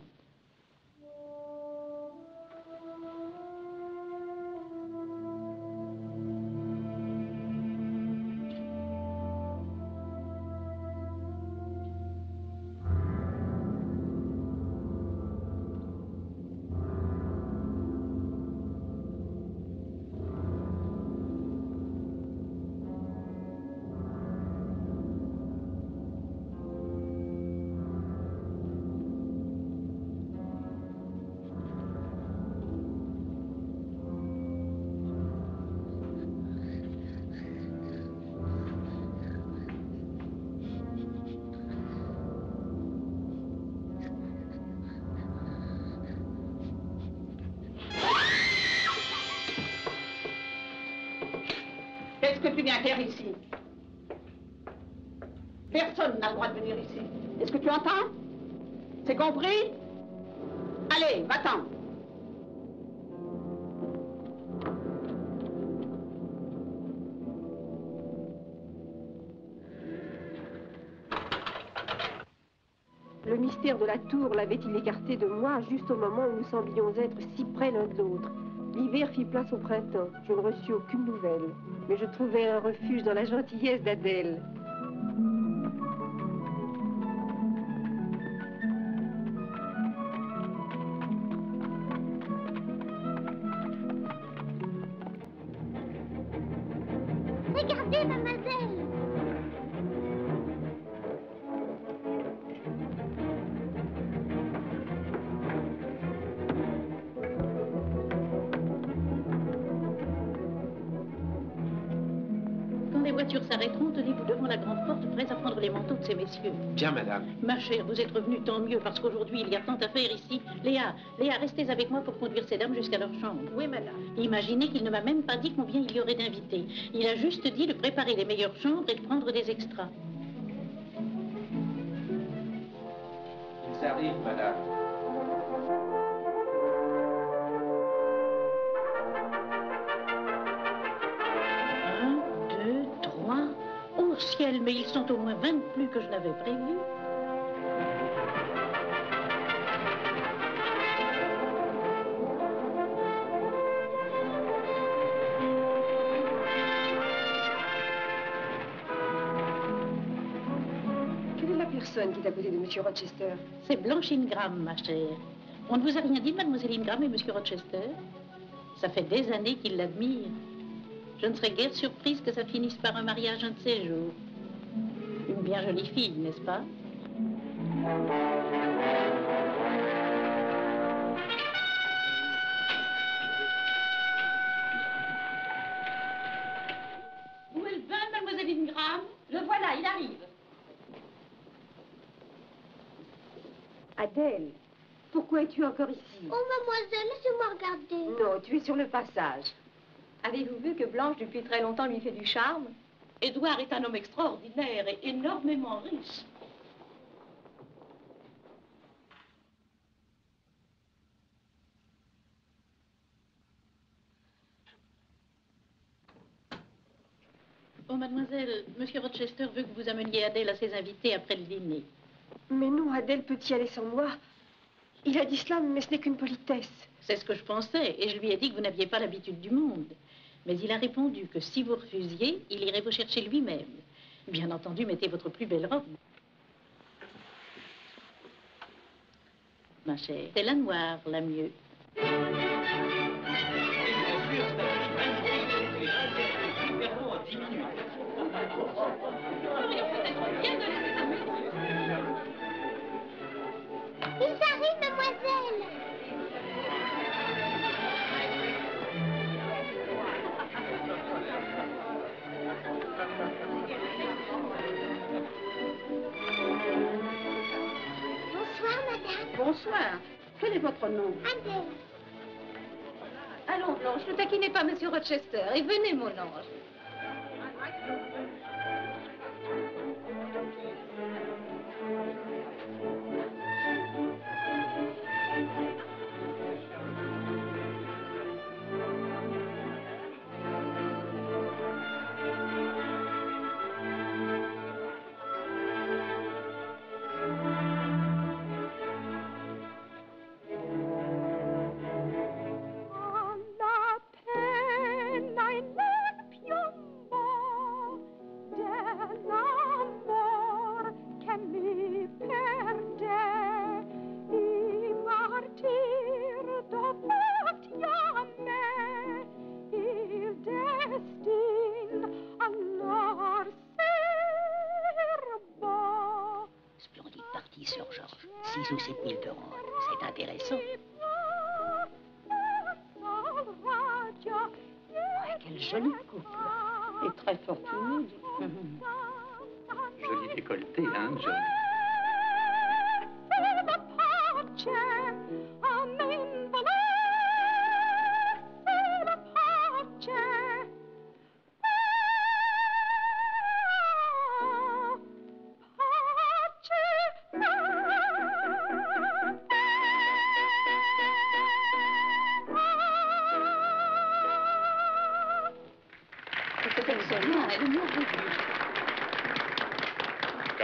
S3: Qu'est-ce que tu viens faire ici? Personne n'a le droit de venir ici. Est-ce que tu entends? C'est compris? Allez, va-t'en.
S1: Le mystère de la tour l'avait-il écarté de moi juste au moment où nous semblions être si près l'un de l'autre? L'hiver fit place au printemps. Je ne reçus aucune nouvelle. Mais je trouvai un refuge dans la gentillesse d'Adèle.
S9: Regardez, mademoiselle.
S13: Quand les voitures s'arrêteront, tenez-vous devant la grande porte, prêts à prendre les manteaux de ces messieurs.
S8: Bien, madame.
S13: Ma chère, vous êtes revenue, tant mieux, parce qu'aujourd'hui, il y a tant à faire ici. Léa, Léa, restez avec moi pour conduire ces dames jusqu'à leur chambre.
S3: Oui, madame.
S13: Imaginez qu'il ne m'a même pas dit combien il y aurait d'invités. Il a juste dit de préparer les meilleures chambres et de prendre des extras.
S8: Ils arrivent, madame.
S13: Un, deux, trois. Oh ciel, mais ils sont au moins vingt de plus que je n'avais prévu.
S1: Quelle est la personne qui est à côté de M. Rochester?
S13: C'est Blanche Ingram, ma chère. On ne vous a rien dit de mademoiselle Ingram et monsieur Rochester? Ça fait des années qu'il l'admire. Je ne serais guère surprise que ça finisse par un mariage un de ces jours. Une bien jolie fille, n'est-ce pas? Où est le vin, mademoiselle Ingram? Le voilà, il arrive.
S1: Adèle, pourquoi es-tu encore ici?
S9: Oh, mademoiselle, laissez-moi regarder.
S1: Non, tu es sur le passage.
S3: Avez-vous vu que Blanche, depuis très longtemps, lui fait du charme?
S13: Édouard est un homme extraordinaire et énormément riche. Oh, mademoiselle, monsieur Rochester veut que vous ameniez Adèle à ses invités après le dîner.
S1: Mais non, Adèle peut y aller sans moi. Il a dit cela, mais ce n'est qu'une politesse.
S13: C'est ce que je pensais, et je lui ai dit que vous n'aviez pas l'habitude du monde. Mais il a répondu que si vous refusiez, il irait vous chercher lui-même. Bien entendu, mettez votre plus belle robe. Ma chère, c'est la noire, la mieux.
S9: Ils arrivent, mademoiselle. Bonsoir, madame.
S6: Bonsoir. Quel est votre nom?
S9: Adèle.
S3: Allons, Blanche, ne taquinez pas monsieur Rochester et venez, mon ange.
S6: Splendide partie, Sir George. Six ou sept mille de rente. C'est intéressant. Ouais, quel joli couple. Et très fortuné.
S8: Joli décolleté, hein, joli.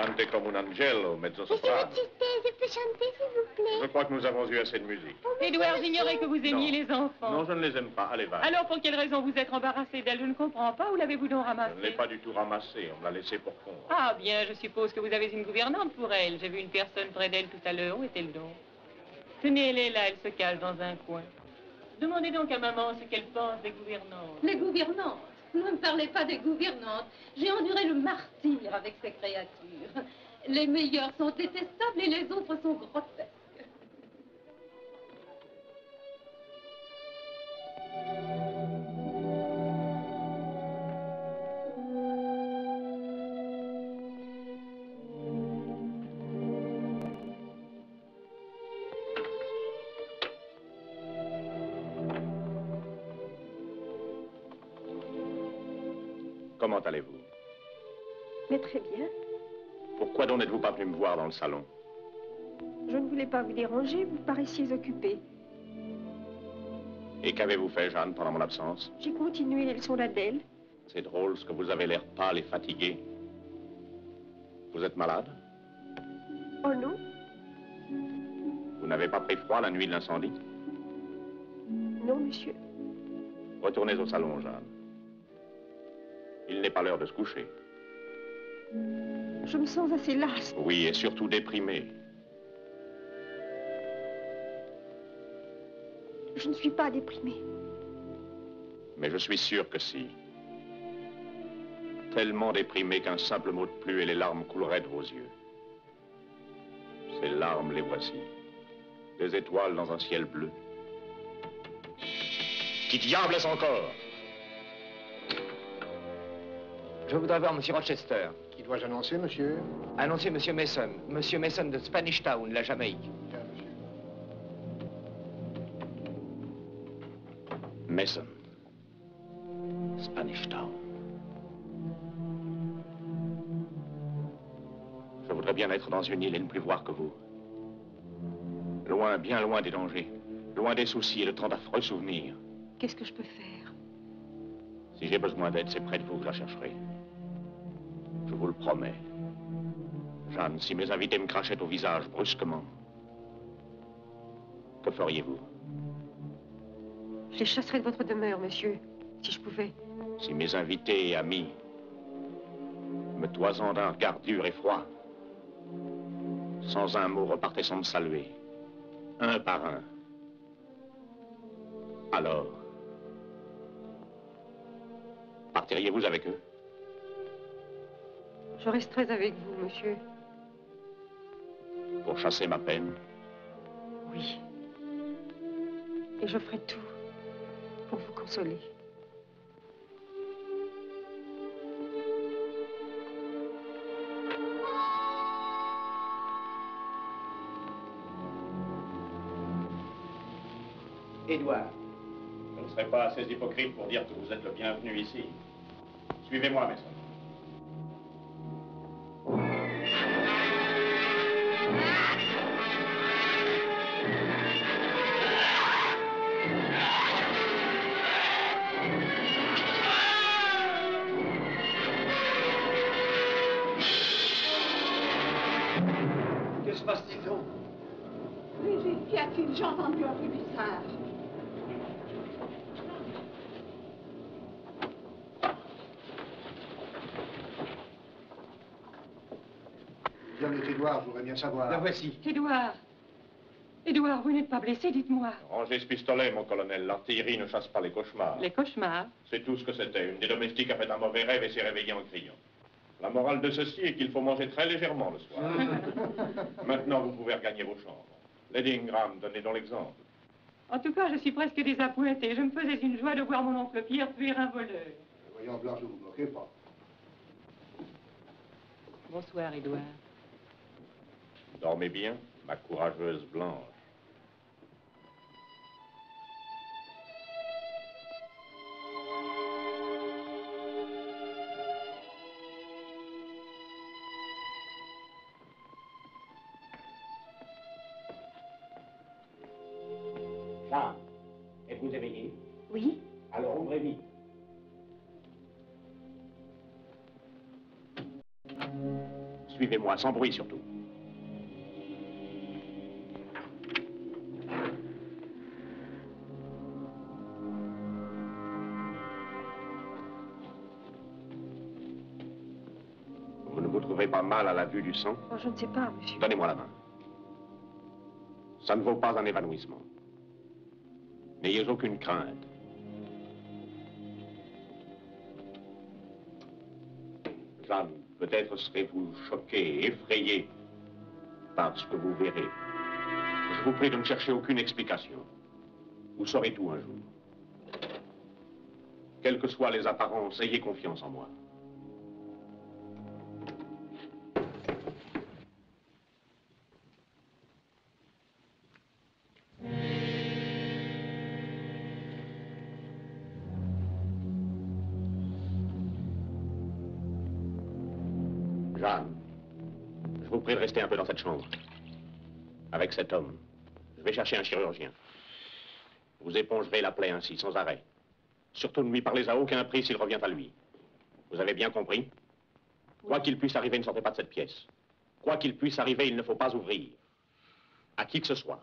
S7: cantez comme un angelo, mezzo
S9: Mais c'est
S7: soprano.
S9: votre tristesse, je peux chanter, s'il vous plaît.
S7: Je crois que nous avons eu assez de musique.
S14: Édouard, j'ignorais que vous aimiez
S7: Non.
S14: les enfants.
S7: Non, je ne les aime pas. Allez, va.
S14: Alors, pour quelle raison vous êtes embarrassé d'elle? Je ne comprends pas. Où l'avez-vous donc
S7: Je
S14: ramassée?
S7: ne l'ai pas du tout ramassée. On me l'a laissée pour con.
S14: Ah, bien, je suppose que vous avez une gouvernante pour elle. J'ai vu une personne près d'elle tout à l'heure. Où est-elle donc? Tenez, elle est là, elle se cache dans un coin. Demandez donc à maman ce qu'elle pense des gouvernantes.
S13: Les gouvernantes? Ne me parlez pas des gouvernantes. J'ai enduré le martyre avec ces créatures. Les meilleures sont détestables et les autres sont grotesques.
S7: Comment allez-vous?
S1: Mais très bien.
S7: Pourquoi donc n'êtes-vous pas venu me voir dans le salon?
S1: Je ne voulais pas vous déranger, vous paraissiez occupé.
S7: Et qu'avez-vous fait, Jeanne, pendant mon absence?
S1: J'ai continué les leçons d'Adèle.
S7: C'est drôle, ce que vous avez l'air pâle et fatigué. Vous êtes malade?
S1: Oh non?
S7: Vous n'avez pas pris froid la nuit de l'incendie?
S1: Non, monsieur.
S7: Retournez au salon, Jeanne. Il n'est pas l'heure de se coucher.
S1: Je me sens assez lasse.
S7: Oui, et surtout déprimée.
S1: Je ne suis pas déprimée.
S7: Mais je suis sûr que si. Tellement déprimée qu'un simple mot de pluie et les larmes couleraient de vos yeux. Ces larmes, les voici. Des étoiles dans un ciel bleu. Qui diable est-ce encore?
S15: Je voudrais voir Monsieur Rochester.
S2: Qui dois-je annoncer, monsieur?
S15: Annoncez Monsieur Mason. Monsieur Mason de Spanish Town, la Jamaïque.
S2: Bien, monsieur.
S7: Mason. Spanish Town. Je voudrais bien être dans une île et ne plus voir que vous. Loin, bien loin des dangers. Loin des soucis et de tant d'affreux souvenirs.
S1: Qu'est-ce que je peux faire?
S7: Si j'ai besoin d'aide, c'est près de vous que je la chercherai. Je vous le promets. Jeanne, si mes invités me crachaient au visage brusquement, que feriez-vous?
S1: Je les chasserais de votre demeure, monsieur, si je pouvais.
S7: Si mes invités et amis, me toisant d'un regard dur et froid, sans un mot repartaient sans me saluer, un par un, alors, partiriez-vous avec eux?
S1: Je resterai avec vous, monsieur.
S7: Pour chasser ma peine?
S1: Oui. Et je ferai tout pour vous consoler.
S15: Édouard.
S7: Je ne serai pas assez hypocrite pour dire que vous êtes le bienvenu ici. Suivez-moi, Mason.
S15: Que se passe-t-il donc?
S16: Brigitte, qu'y a-t-il? J'ai entendu un bruit bizarre.
S2: Bien, est Édouard, je voudrais bien savoir.
S15: La voici.
S14: Édouard. Édouard, vous n'êtes pas blessé, dites-moi.
S7: Rangez ce pistolet, mon colonel. L'artillerie ne chasse pas les cauchemars.
S14: Les cauchemars?
S7: C'est tout ce que c'était. Une des domestiques a fait un mauvais rêve et s'est réveillée en criant. La morale de ceci est qu'il faut manger très légèrement le soir. Maintenant, vous pouvez regagner vos chambres. Lady Ingram, donnez donc l'exemple.
S14: En tout cas, je suis presque désappointée. Je me faisais une joie de voir mon oncle Pierre tuer un voleur.
S2: Voyons, Blanche, ne vous moquez pas.
S14: Bonsoir, Édouard.
S7: Dormez bien, ma courageuse Blanche.
S10: Jeanne, êtes-vous éveillée?
S1: Oui?
S10: Alors ouvrez vite.
S7: Suivez-moi, sans bruit surtout. Vous ne vous trouvez pas mal à la vue du sang?
S1: Oh, je ne sais pas, monsieur.
S7: Donnez-moi la main. Ça ne vaut pas un évanouissement. N'ayez aucune crainte. Jeanne, peut-être serez-vous choqué, effrayé par ce que vous verrez. Je vous prie de ne chercher aucune explication. Vous saurez tout un jour. Quelles que soient les apparences, ayez confiance en moi. Jeanne, je vous prie de rester un peu dans cette chambre. Avec cet homme. Je vais chercher un chirurgien. Vous épongerez la plaie ainsi, sans arrêt. Surtout ne lui parlez à aucun prix s'il revient à lui. Vous avez bien compris? Quoi qu'il puisse arriver, ne sortez pas de cette pièce. Quoi qu'il puisse arriver, il ne faut pas ouvrir. À qui que ce soit.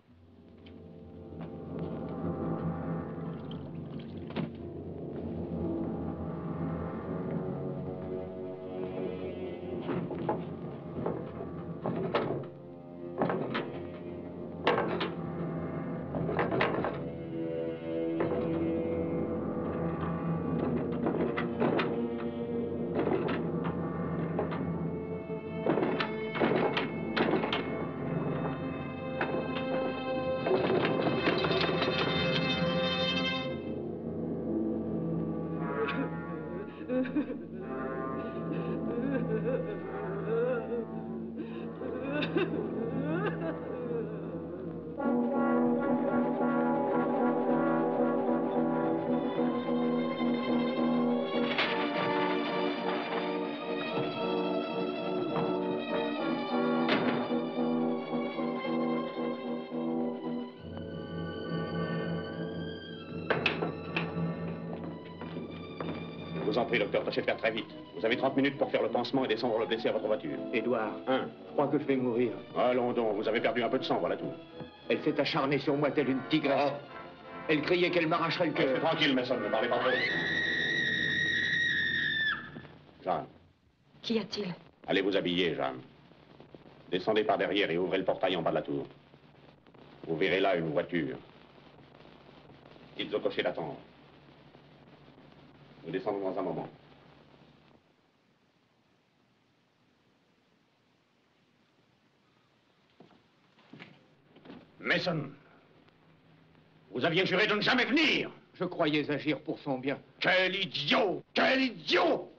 S7: Je vous en prie, docteur, tâchez de faire très vite. Vous avez trente minutes pour faire le pansement et descendre le blessé à votre voiture.
S15: Édouard,
S7: Hein?
S15: je crois que je vais mourir.
S7: Allons donc, vous avez perdu un peu de sang, voilà tout.
S15: Elle s'est acharnée sur moi telle une tigresse. Elle criait qu'elle m'arracherait le cœur.
S7: Restez tranquille, Mason, ne parlez pas trop. Jeanne.
S1: Qu'y a-t-il?
S7: Allez vous habiller, Jeanne. Descendez par derrière et ouvrez le portail en bas de la tour. Vous verrez là une voiture. Dites au cocher d'attendre. Nous descendons dans un moment. Mason, vous aviez juré de ne jamais venir.
S15: Je croyais agir pour son bien.
S7: Quel idiot! Quel idiot!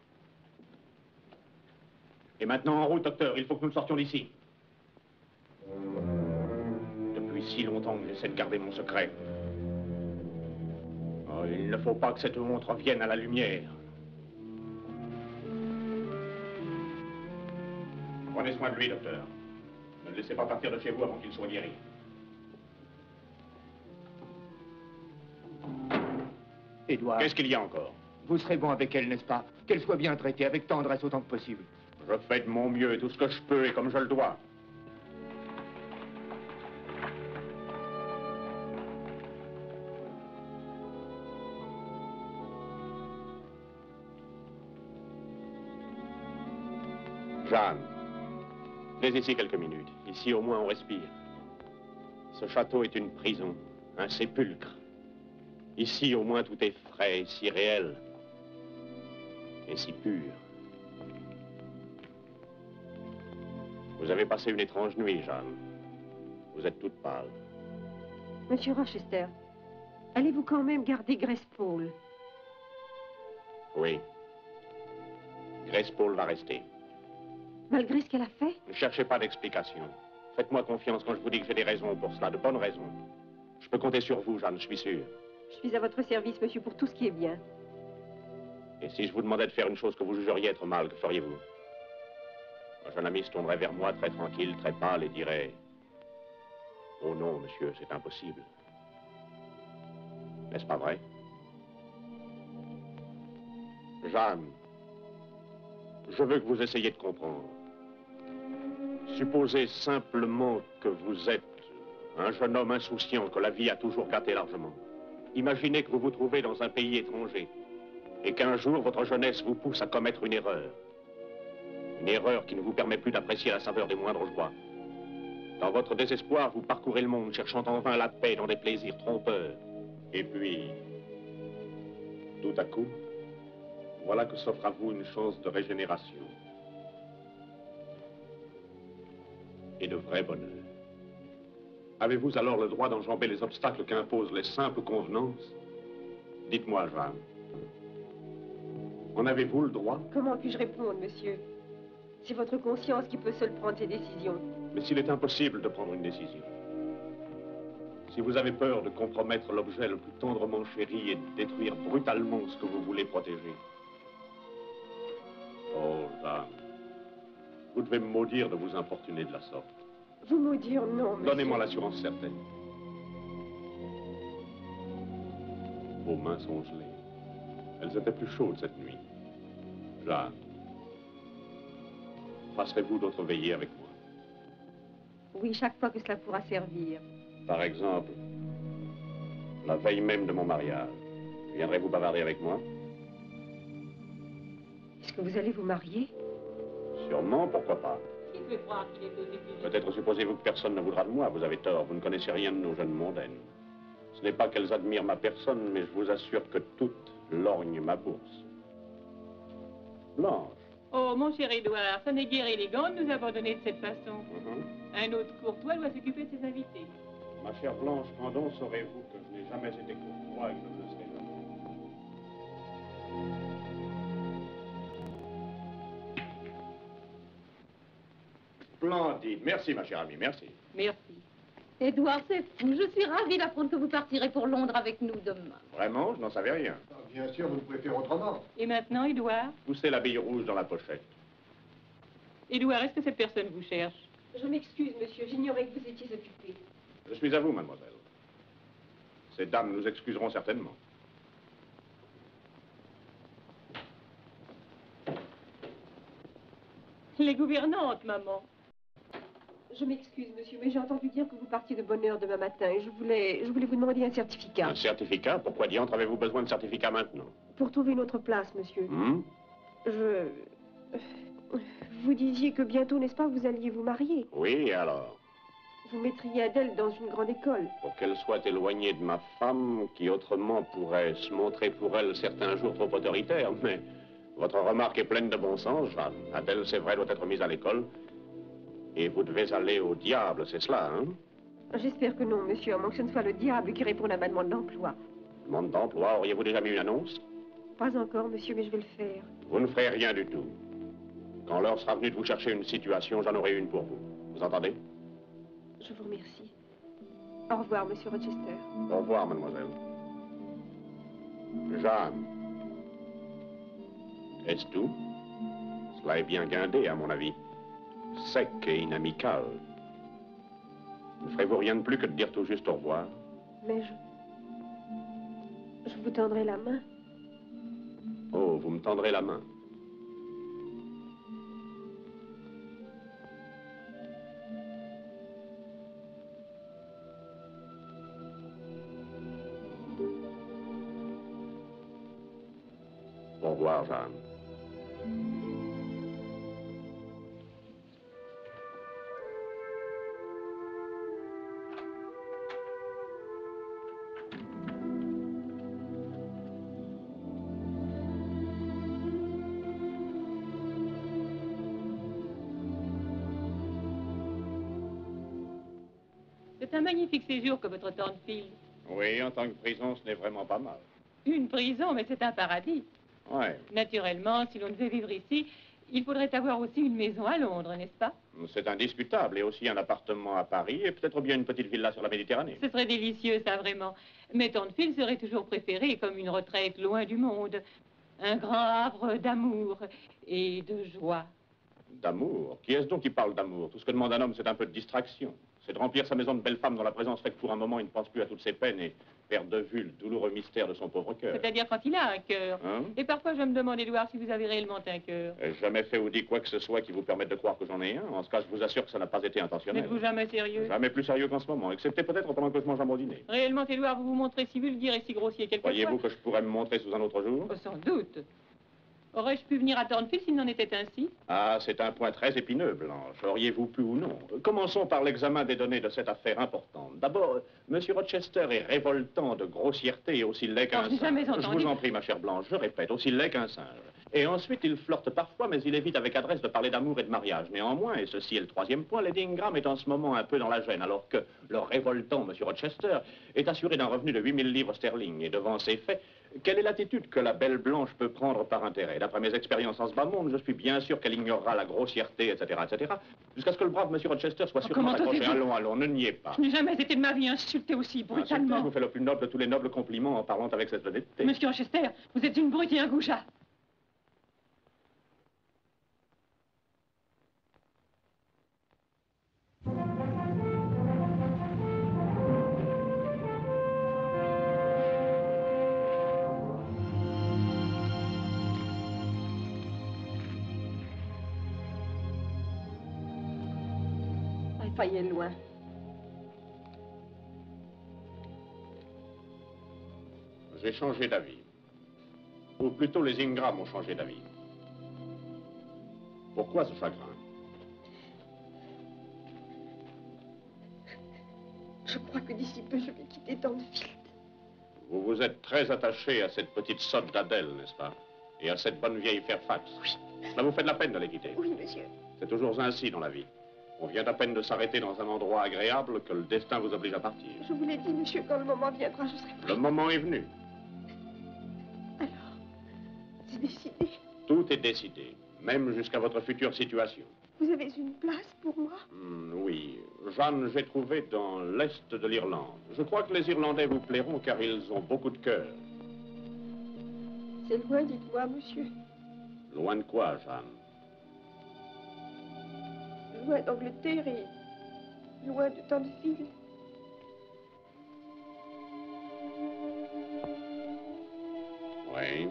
S7: Et maintenant, en route, docteur, il faut que nous sortions d'ici. Depuis si longtemps que j'essaie de garder mon secret. Oh, il ne faut pas que cette montre vienne à la lumière. Prenez soin de lui, docteur. Ne le laissez pas partir de chez vous avant qu'il soit guéri.
S15: Édouard.
S7: Qu'est-ce qu'il y a encore?
S15: Vous serez bon avec elle, n'est-ce pas? Qu'elle soit bien traitée, avec tendresse autant que possible.
S7: Je fais de mon mieux, tout ce que je peux et comme je le dois. Jeanne, venez ici quelques minutes. Ici, au moins, on respire. Ce château est une prison, un sépulcre. Ici, au moins, tout est frais, si réel et si pur. Vous avez passé une étrange nuit, Jeanne. Vous êtes toute pâle.
S1: Monsieur Rochester, allez-vous quand même garder Grace Paul?
S7: Oui. Grace Paul va rester.
S1: Malgré ce qu'elle a fait?
S7: Ne cherchez pas d'explication. Faites-moi confiance quand je vous dis que j'ai des raisons pour cela, de bonnes raisons. Je peux compter sur vous, Jeanne, je suis sûr.
S1: Je suis à votre service, monsieur, pour tout ce qui est bien.
S7: Et si je vous demandais de faire une chose que vous jugeriez être mal, que feriez-vous? Un jeune ami se tournerait vers moi, très tranquille, très pâle, et dirait... Oh non, monsieur, c'est impossible. N'est-ce pas vrai? Jeanne, je veux que vous essayiez de comprendre. Supposez simplement que vous êtes un jeune homme insouciant que la vie a toujours gâté largement. Imaginez que vous vous trouvez dans un pays étranger et qu'un jour votre jeunesse vous pousse à commettre une erreur. Une erreur qui ne vous permet plus d'apprécier la saveur des moindres joies. Dans votre désespoir, vous parcourez le monde cherchant en vain la paix dans des plaisirs trompeurs. Et puis, tout à coup, voilà que s'offre à vous une chance de régénération. Et de vrai bonheur. Avez-vous alors le droit d'enjamber les obstacles qu'imposent les simples convenances? Dites-moi, Jeanne. En avez-vous le droit?
S1: Comment puis-je répondre, monsieur? C'est votre conscience qui peut seule prendre ces décisions.
S7: Mais s'il est impossible de prendre une décision, si vous avez peur de compromettre l'objet le plus tendrement chéri et de détruire brutalement ce que vous voulez protéger. Oh, Jeanne, vous devez me maudire de vous importuner de la sorte.
S1: Vous maudire, non, monsieur.
S7: Donnez-moi l'assurance certaine. Vos mains sont gelées. Elles étaient plus chaudes cette nuit. Jeanne, passerez-vous d'autres veillées avec moi?
S1: Oui, chaque fois que cela pourra servir.
S7: Par exemple, la veille même de mon mariage, viendrez-vous bavarder avec moi?
S1: Est-ce que vous allez vous marier?
S7: Sûrement, pourquoi pas.
S14: Il fait croire qu'il est posé plus.
S7: Peut-être supposez-vous que personne ne voudra de moi. Vous avez tort, vous ne connaissez rien de nos jeunes mondaines. Ce n'est pas qu'elles admirent ma personne, mais je vous assure que toutes lorgnent ma bourse. Blanche.
S14: Oh, mon cher Édouard, ça n'est guère élégant de nous abandonner de cette façon.
S7: Mm-hmm.
S14: Un autre courtois doit s'occuper de ses invités.
S7: Ma chère Blanche, quand donc saurez-vous que je n'ai jamais été courtois et que je ne le serai jamais? Splendide. Merci, ma chère amie, merci.
S14: Merci.
S13: Édouard, c'est fou. Je suis ravie d'apprendre que vous partirez pour Londres avec nous demain.
S7: Vraiment, je n'en savais rien.
S2: Bien sûr, vous ne pouvez faire autrement.
S14: Et maintenant, Édouard?
S7: Poussez la bille rouge dans la pochette.
S14: Édouard, est-ce que cette personne vous cherche?
S1: Je m'excuse, monsieur. J'ignorais que vous étiez occupé.
S7: Je suis à vous, mademoiselle. Ces dames nous excuseront certainement.
S14: Les gouvernantes, maman.
S1: Je m'excuse, monsieur, mais j'ai entendu dire que vous partiez de bonne heure demain matin et je voulais, je voulais vous demander un certificat.
S7: Un certificat? Pourquoi diantre avez-vous besoin de certificat maintenant?
S1: Pour trouver une autre place, monsieur.
S7: Hmm?
S1: Je... Vous disiez que bientôt, n'est-ce pas, vous alliez vous marier?
S7: Oui, et alors?
S1: Vous mettriez Adèle dans une grande école.
S7: Pour qu'elle soit éloignée de ma femme, qui autrement pourrait se montrer pour elle certains jours trop autoritaire, mais votre remarque est pleine de bon sens, Jeanne. Adèle, c'est vrai, doit être mise à l'école. Et vous devez aller au diable, c'est cela, hein?
S1: J'espère que non, monsieur, à moins que ce ne soit le diable qui réponde à ma demande d'emploi.
S7: Demande d'emploi, auriez-vous déjà mis une annonce?
S1: Pas encore, monsieur, mais je vais le faire.
S7: Vous ne ferez rien du tout. Quand l'heure sera venue de vous chercher une situation, j'en aurai une pour vous. Vous entendez?
S1: Je vous remercie. Au revoir, monsieur Rochester.
S7: Au revoir, mademoiselle. Jeanne. Est-ce tout? Cela est bien guindé, à mon avis. Sec et inamical. Ne ferez-vous rien de plus que de dire tout juste au revoir?
S1: Mais je... Je vous tendrai la main.
S7: Oh, vous me tendrez la main. Au revoir, Jeanne.
S14: C'est un magnifique séjour que votre tante file.
S7: Oui, en tant que prison, ce n'est vraiment pas mal.
S14: Une prison, mais c'est un paradis.
S7: Ouais.
S14: Naturellement, si l'on devait vivre ici, il faudrait avoir aussi une maison à Londres, n'est-ce pas?
S7: C'est indiscutable. Et aussi un appartement à Paris et peut-être bien une petite villa sur la Méditerranée.
S14: Ce serait délicieux, ça, vraiment. Mais tante Phil serait toujours préférée comme une retraite loin du monde. Un grand havre d'amour et de joie.
S7: D'amour? Qui est-ce donc qui parle d'amour? Tout ce que demande un homme, c'est un peu de distraction. C'est de remplir sa maison de belles femmes dont la présence fait que pour un moment il ne pense plus à toutes ses peines et perd de vue le douloureux mystère de son pauvre cœur.
S14: C'est-à-dire quand il a un cœur.
S7: Hein?
S14: Et parfois je me demande, Édouard, si vous avez réellement un cœur.
S7: J'ai jamais fait ou dit quoi que ce soit qui vous permette de croire que j'en ai un. En ce cas, je vous assure que ça n'a pas été intentionnel.
S14: N'êtes-vous jamais sérieux?
S7: Jamais plus sérieux qu'en ce moment, excepté peut-être pendant que je mange un bon dîner.
S14: Réellement, Édouard, vous vous montrez si vulgaire et si grossier quelquefois.
S7: Croyez-vous que je pourrais me montrer sous un autre jour?
S14: Oh, sans doute. Aurais-je pu venir à Thornfield s'il n'en était ainsi?
S7: Ah, c'est un point très épineux, Blanche. Auriez-vous pu ou non? Commençons par l'examen des données de cette affaire importante. D'abord, Monsieur Rochester est révoltant de grossièreté et aussi laid qu'un
S14: singe. Jamais entendu.
S7: Je vous en prie, ma chère Blanche, je répète, aussi laid qu'un singe. Et ensuite, il flirte parfois, mais il évite avec adresse de parler d'amour et de mariage. Néanmoins, et ceci est le troisième point, Lady Ingram est en ce moment un peu dans la gêne, alors que le révoltant Monsieur Rochester est assuré d'un revenu de huit mille livres sterling. Et devant ces faits, quelle est l'attitude que la belle Blanche peut prendre par intérêt? D'après mes expériences en ce bas monde, je suis bien sûr qu'elle ignorera la grossièreté, et cetera, et cetera, jusqu'à ce que le brave Monsieur Rochester soit
S14: Oh,
S7: sûrement
S14: comment
S7: accroché.
S14: osez-vous?
S7: Allons, allons, ne niez pas.
S14: Je n'ai jamais été de ma vie insulté aussi brutalement.
S7: Insulté, je vous fais le plus noble de tous les nobles compliments en parlant avec cette honnêteté.
S14: Monsieur Rochester, vous êtes une brute et un goujat.
S3: Alpha est loin.
S7: J'ai changé d'avis. Ou plutôt, les Ingram ont changé d'avis. Pourquoi ce chagrin?
S1: Je crois que d'ici peu, je vais quitter Thornfield.
S7: Vous vous êtes très attaché à cette petite sotte d'Adèle, n'est-ce pas? Et à cette bonne vieille Fairfax. Oui. Cela vous fait de la peine de les quitter?
S1: Oui, monsieur.
S7: C'est toujours ainsi dans la vie. On vient à peine de s'arrêter dans un endroit agréable que le destin vous oblige à partir.
S1: Je vous l'ai dit, monsieur, quand le moment viendra, je serai prête.
S7: Le moment est venu.
S1: Alors, c'est décidé.
S7: Tout est décidé, même jusqu'à votre future situation.
S1: Vous avez une place pour moi?
S7: Hmm, oui. Jeanne, j'ai trouvé dans l'est de l'Irlande. Je crois que les Irlandais vous plairont car ils ont beaucoup de cœur.
S1: C'est loin, dites-moi, monsieur.
S7: Loin de quoi, Jeanne?
S1: Loin d'Angleterre et loin de Thornfield.
S7: Oui.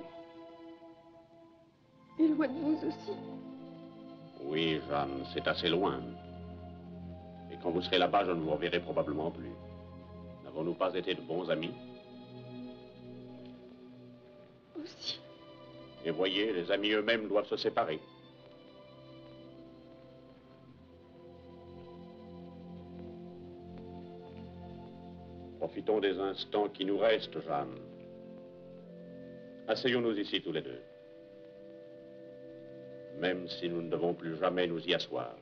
S1: Et loin de vous aussi.
S7: Oui, Jeanne, c'est assez loin. Et quand vous serez là-bas, je ne vous reverrai probablement plus. N'avons-nous pas été de bons amis?
S1: Aussi.
S7: Et voyez, les amis eux-mêmes doivent se séparer. Profitons des instants qui nous restent, Jeanne. Asseyons-nous ici tous les deux. Même si nous ne devons plus jamais nous y asseoir.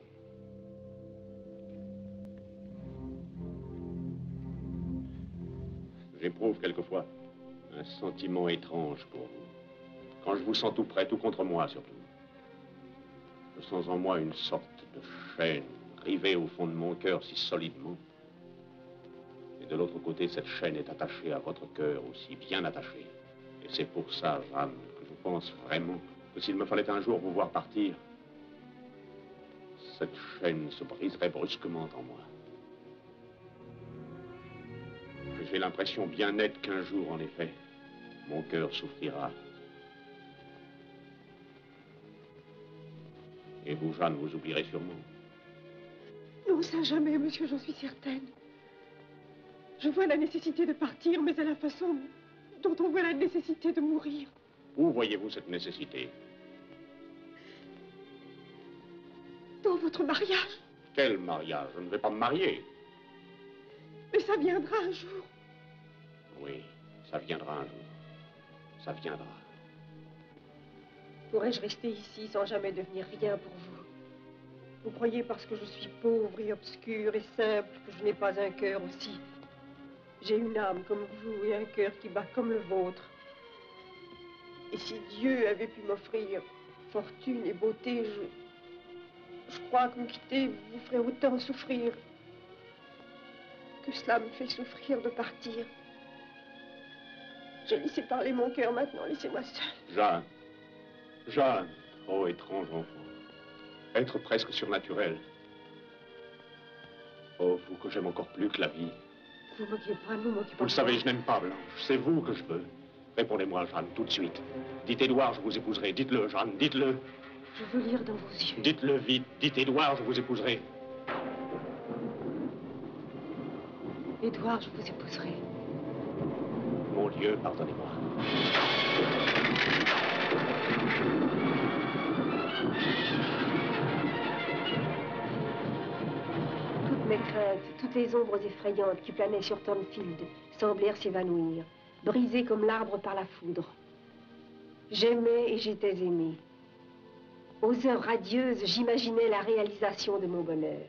S7: J'éprouve quelquefois un sentiment étrange pour vous. Quand je vous sens tout près, tout contre moi surtout. Je sens en moi une sorte de chaîne rivée au fond de mon cœur si solidement. Et de l'autre côté, cette chaîne est attachée à votre cœur aussi, bien attachée. Et c'est pour ça, Jeanne, que je pense vraiment que s'il me fallait un jour vous voir partir, cette chaîne se briserait brusquement en moi. J'ai l'impression bien nette qu'un jour, en effet, mon cœur souffrira. Et vous, Jeanne, vous oublierez sûrement.
S1: Non, ça jamais, monsieur, j'en suis certaine. Je vois la nécessité de partir, mais à la façon dont on voit la nécessité de mourir.
S7: Où voyez-vous cette nécessité?
S1: Dans votre mariage.
S7: Quel mariage? Je ne vais pas me marier.
S1: Mais ça viendra un jour.
S7: Oui, ça viendra un jour. Ça viendra.
S1: Pourrais-je rester ici sans jamais devenir rien pour vous? Vous croyez parce que je suis pauvre et obscure et simple que je n'ai pas un cœur aussi? J'ai une âme comme vous et un cœur qui bat comme le vôtre. Et si Dieu avait pu m'offrir fortune et beauté, je... je crois que vous quitter vous ferait autant souffrir que cela me fait souffrir de partir. J'ai laissé parler mon cœur maintenant, laissez-moi seule.
S7: Jeanne. Jeanne. Oh, étrange enfant. Être presque surnaturel. Oh, vous que j'aime encore plus que la vie.
S1: Vous moquez pas, ne vous moquez pas.
S7: Vous le savez, je n'aime pas Blanche. C'est vous que je veux. Répondez-moi, Jeanne, tout de suite. Dites Édouard, je vous épouserai. Dites-le, Jeanne, dites-le.
S1: Je veux lire dans vos yeux.
S7: Dites-le vite. Dites Édouard, je vous épouserai.
S1: Édouard, je vous épouserai.
S7: Mon Dieu, pardonnez-moi.
S1: Toutes mes craintes, toutes les ombres effrayantes qui planaient sur Thornfield semblèrent s'évanouir, brisées comme l'arbre par la foudre. J'aimais et j'étais aimée. Aux heures radieuses, j'imaginais la réalisation de mon bonheur.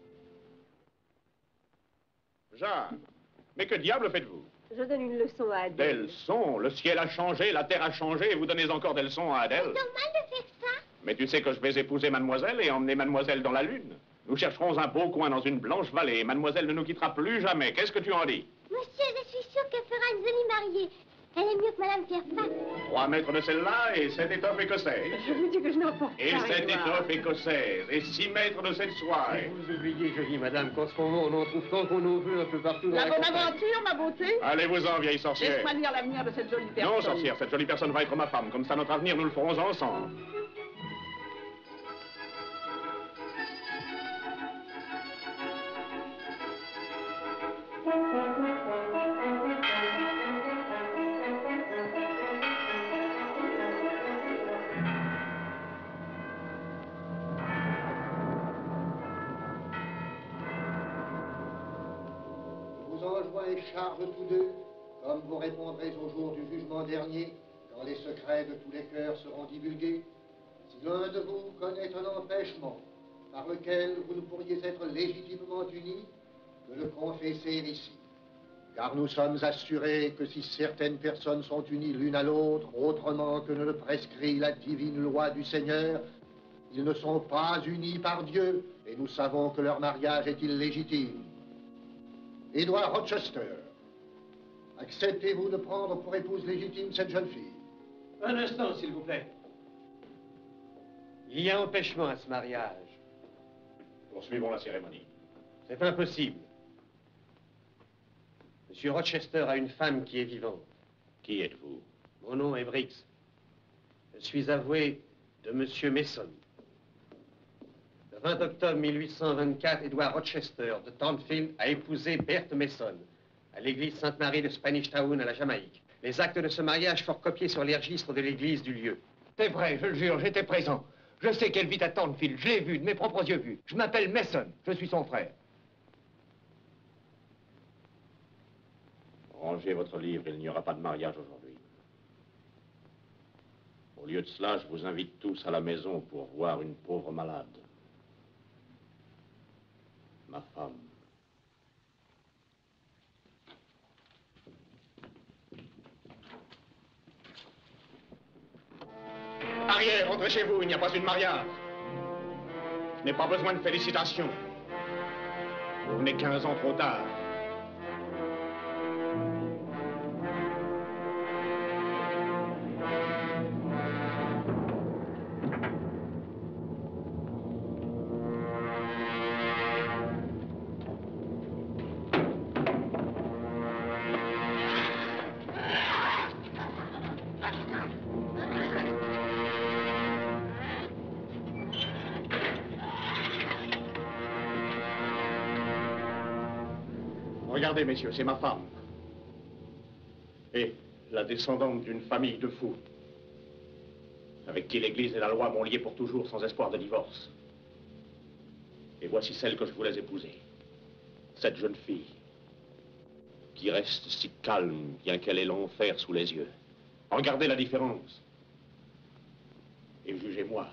S7: Jeanne, mais que diable faites-vous?
S1: Je donne une leçon à
S7: Des
S1: Adèle.
S7: leçons? Le ciel a changé, la terre a changé, et vous donnez encore des leçons à Adèle?
S9: C'est normal de faire ça.
S7: Mais tu sais que je vais épouser mademoiselle et emmener mademoiselle dans la lune. Nous chercherons un beau coin dans une blanche vallée, et mademoiselle ne nous quittera plus jamais. Qu'est-ce que tu en dis?
S9: Monsieur, je suis sûre qu'elle fera une jolie mariée. Elle est mieux que Madame Fairfax.
S7: Trois mètres de celle-là et cette étoffe écossaise.
S1: Je vous dis que je n'en porte
S7: Et
S1: pas,
S7: cette
S1: Édouard.
S7: étoffe écossaise. Et six mètres de cette soie.
S11: Vous oubliez, jolie madame, qu'en ce moment, on en trouve tant qu'on en veut un peu partout dans
S3: La
S11: la
S3: bonne
S11: campagne.
S3: aventure, ma beauté.
S7: Allez-vous-en, vieille sorcière.
S3: Laisse-moi lire l'avenir de cette jolie personne.
S7: Non, sorcière, cette jolie personne va être ma femme. Comme ça, notre avenir, nous le ferons ensemble.
S2: Je vous enjoins et charge tous deux, comme vous répondrez au jour du jugement dernier, quand les secrets de tous les cœurs seront divulgués, si l'un de vous connaît un empêchement par lequel vous ne pourriez être légitimement unis, de le confesser ici. Car nous sommes assurés que si certaines personnes sont unies l'une à l'autre, autrement que ne le prescrit la divine loi du Seigneur, ils ne sont pas unis par Dieu, et nous savons que leur mariage est illégitime. Édouard Rochester, acceptez-vous de prendre pour épouse légitime cette jeune fille?
S11: Un instant, s'il vous plaît. Il y a empêchement à ce mariage.
S7: Poursuivons la cérémonie.
S11: C'est impossible. Monsieur Rochester a une femme qui est vivante.
S7: Qui êtes-vous?
S11: Mon nom est Briggs. Je suis avoué de Monsieur Mason. Le vingt octobre mille huit cent vingt-quatre, Edward Rochester de Thornfield a épousé Berthe Mason à l'église Sainte-Marie de Spanish Town à la Jamaïque. Les actes de ce mariage furent copiés sur les registres de l'église du lieu.
S15: C'est vrai, je le jure, j'étais présent. Je sais qu'elle vit à Thornfield, je l'ai vue, de mes propres yeux vus. Je m'appelle Mason, je suis son frère.
S7: Rangez votre livre, il n'y aura pas de mariage aujourd'hui. Au lieu de cela, je vous invite tous à la maison pour voir une pauvre malade. Ma femme. Arrière, rentrez chez vous, il n'y a pas eu de mariage. Je n'ai pas besoin de félicitations. Vous venez quinze ans trop tard. Regardez, messieurs, c'est ma femme. Et la descendante d'une famille de fous, avec qui l'Église et la loi m'ont lié pour toujours sans espoir de divorce. Et voici celle que je voulais épouser. Cette jeune fille, qui reste si calme, bien qu'elle ait l'enfer sous les yeux. Regardez la différence. Et jugez-moi.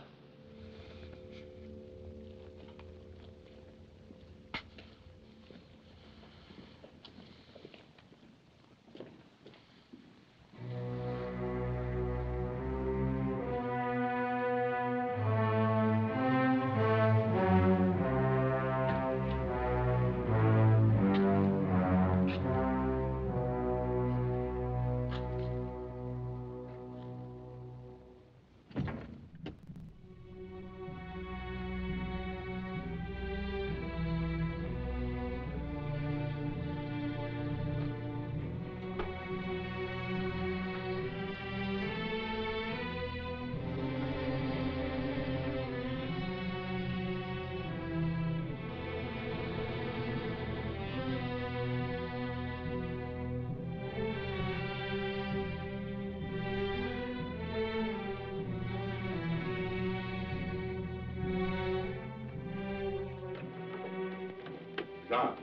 S7: Jeanne.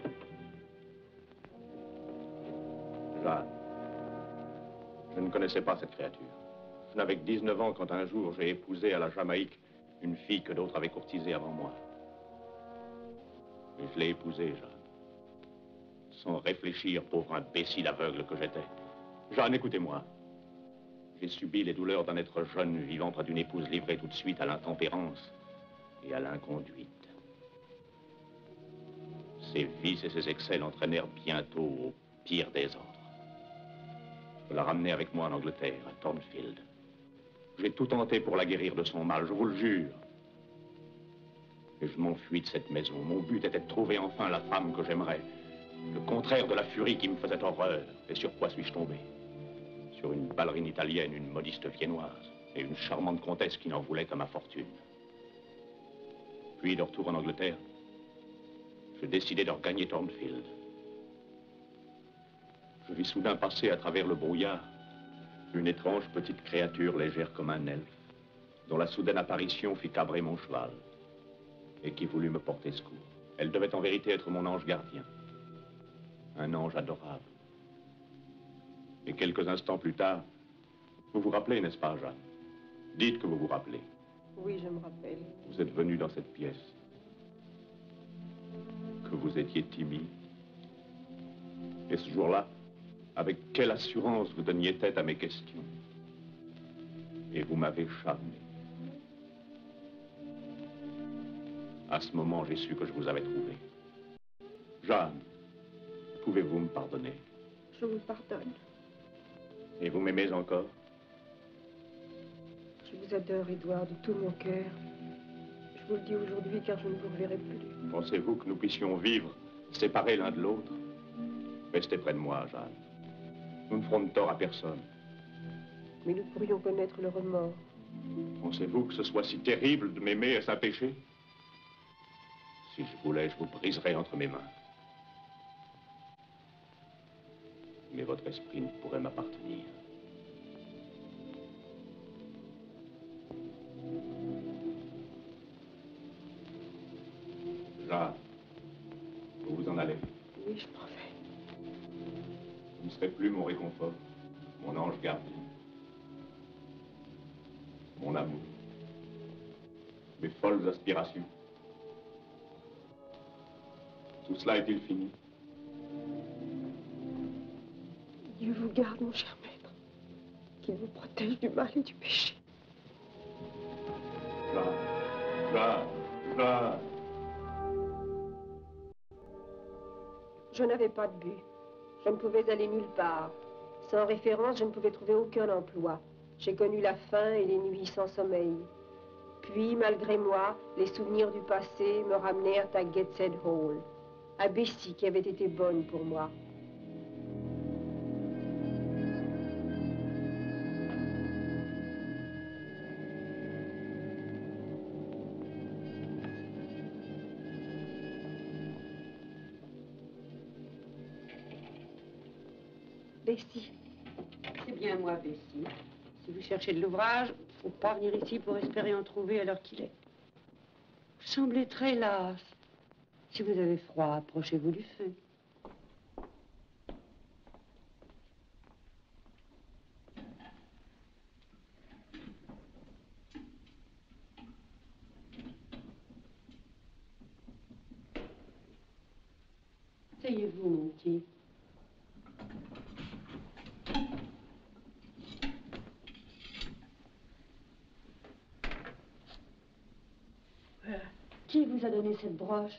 S7: Jeanne. Je ne connaissais pas cette créature. Je n'avais que dix-neuf ans quand un jour j'ai épousé à la Jamaïque une fille que d'autres avaient courtisée avant moi. Et je l'ai épousée, Jeanne. Sans réfléchir, pauvre imbécile aveugle que j'étais. Jeanne, écoutez-moi. J'ai subi les douleurs d'un être jeune vivant près d'une épouse livrée tout de suite à l'intempérance et à l'inconduite. Ses vices et ses excès l'entraînèrent bientôt au pire des ordres. Je la ramenai avec moi en Angleterre, à Thornfield. J'ai tout tenté pour la guérir de son mal, je vous le jure. Et je m'enfuis de cette maison. Mon but était de trouver enfin la femme que j'aimerais. Le contraire de la furie qui me faisait horreur. Et sur quoi suis-je tombé? Sur une ballerine italienne, une modiste viennoise, et une charmante comtesse qui n'en voulait qu'à ma fortune. Puis, de retour en Angleterre, je décidai de regagner Thornfield. Je vis soudain passer à travers le brouillard une étrange petite créature légère comme un elfe, dont la soudaine apparition fit cabrer mon cheval, et qui voulut me porter secours. Elle devait en vérité être mon ange gardien, un ange adorable. Et quelques instants plus tard, vous vous rappelez, n'est-ce pas, Jeanne? Dites que vous vous rappelez.
S3: Oui, je me rappelle.
S7: Vous êtes venu dans cette pièce, que vous étiez timide. Et ce jour-là, avec quelle assurance vous donniez tête à mes questions. Et vous m'avez charmé. À ce moment, j'ai su que je vous avais trouvé. Jeanne, pouvez-vous me pardonner?
S3: Je vous pardonne.
S7: Et vous m'aimez encore?
S3: Je vous adore, Édouard, de tout mon cœur. Je vous le dis aujourd'hui car je ne vous reverrai plus.
S7: Pensez-vous que nous puissions vivre séparés l'un de l'autre? Restez près de moi, Jeanne. Nous ne ferons de tort à personne.
S3: Mais nous pourrions connaître le remords.
S7: Pensez-vous que ce soit si terrible de m'aimer et un péché? Si je voulais, je vous briserais entre mes mains. Mais votre esprit ne pourrait m'appartenir. Jeanne, vous vous en allez.
S3: Oui, je m'en vais.
S7: Vous ne serez plus mon réconfort, mon ange gardien, mon amour, mes folles aspirations. Tout cela est-il fini?
S3: Dieu vous garde, mon cher maître. Qu'il vous protège du mal et du péché.
S7: Jeanne, Jeanne, Jeanne.
S1: Je n'avais pas de but. Je ne pouvais aller nulle part. Sans référence, je ne pouvais trouver aucun emploi. J'ai connu la faim et les nuits sans sommeil. Puis, malgré moi, les souvenirs du passé me ramenèrent à Gateshead Hall, à Bessie qui avait été bonne pour moi.
S6: Bessie. C'est bien moi, Bessie. Si vous cherchez de l'ouvrage, faut pas venir ici pour espérer en trouver à l'heure qu'il est. Vous semblez très lasse. Si vous avez froid, approchez-vous du feu. Asseyez-vous, mon petit. Voilà. Qui vous a donné cette broche?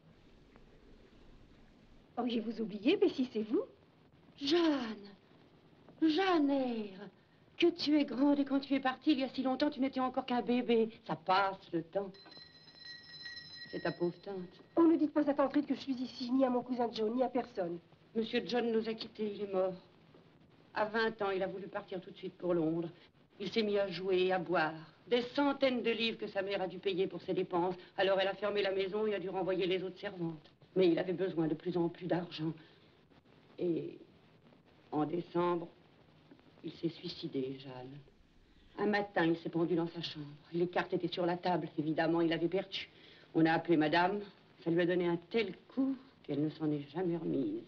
S1: Auriez-vous oublié, Bessie, c'est vous?
S6: Jeanne, Jeanne, que tu es grande et quand tu es partie il y a si longtemps, tu n'étais encore qu'un bébé. Ça passe le temps. C'est ta pauvre tante.
S1: Oh, ne dites pas à tante Rite que je suis ici, ni à mon cousin John, ni à personne.
S6: Monsieur John nous a quittés, il est mort. À vingt ans, il a voulu partir tout de suite pour Londres. Il s'est mis à jouer et à boire. Des centaines de livres que sa mère a dû payer pour ses dépenses. Alors elle a fermé la maison et a dû renvoyer les autres servantes. Mais il avait besoin de plus en plus d'argent. Et en décembre, il s'est suicidé, Jeanne. Un matin, il s'est pendu dans sa chambre. Les cartes étaient sur la table. Évidemment, il avait perdu. On a appelé madame. Ça lui a donné un tel coup Puis elle ne s'en est jamais remise.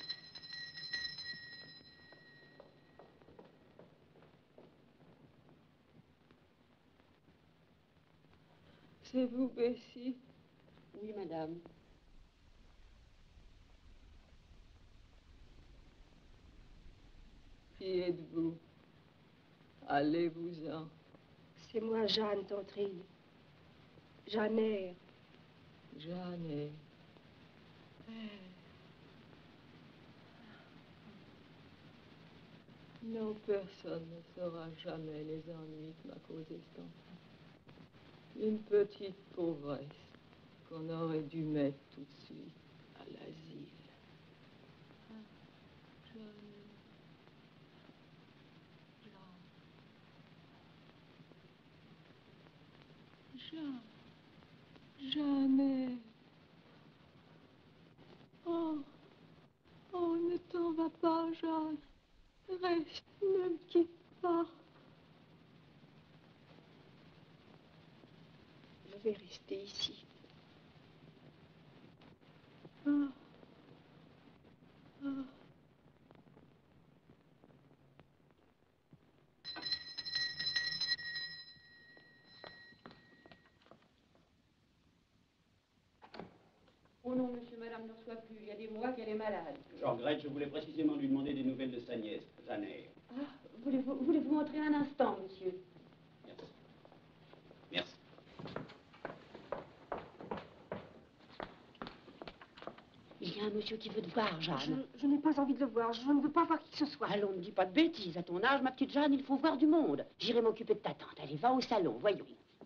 S3: C'est vous, Bessie?
S6: Oui, madame.
S3: Qui êtes-vous? Allez-vous-en.
S1: C'est moi, Jeanne Tantrille. Jeanne.
S3: Jeanne. Non, personne ne saura jamais les ennuis que m'a causé cet enfant. Une petite pauvresse qu'on aurait dû mettre tout de suite à l'asile. Jeanne. Jeanne. Jamais. Oh. Oh, ne t'en va pas, Jeanne. Reste, ne me quitte pas. Je vais rester ici. Ah. Ah.
S6: Oh non, monsieur, madame ne reçoit plus. Il y a des mois qu'elle est malade.
S10: Je regrette, je voulais précisément lui demander des nouvelles de sa nièce, Jeanne.
S6: Ah, voulez-vous voulez-vous entrer un instant, monsieur?
S10: Merci. Merci.
S6: Il y a un monsieur qui veut te voir, Jeanne.
S1: Je, je n'ai pas envie de le voir. Je ne veux pas voir qui que ce soit.
S6: Allons, ne dis pas de bêtises. À ton âge, ma petite Jeanne, il faut voir du monde. J'irai m'occuper de ta tante. Allez, va au salon, voyons.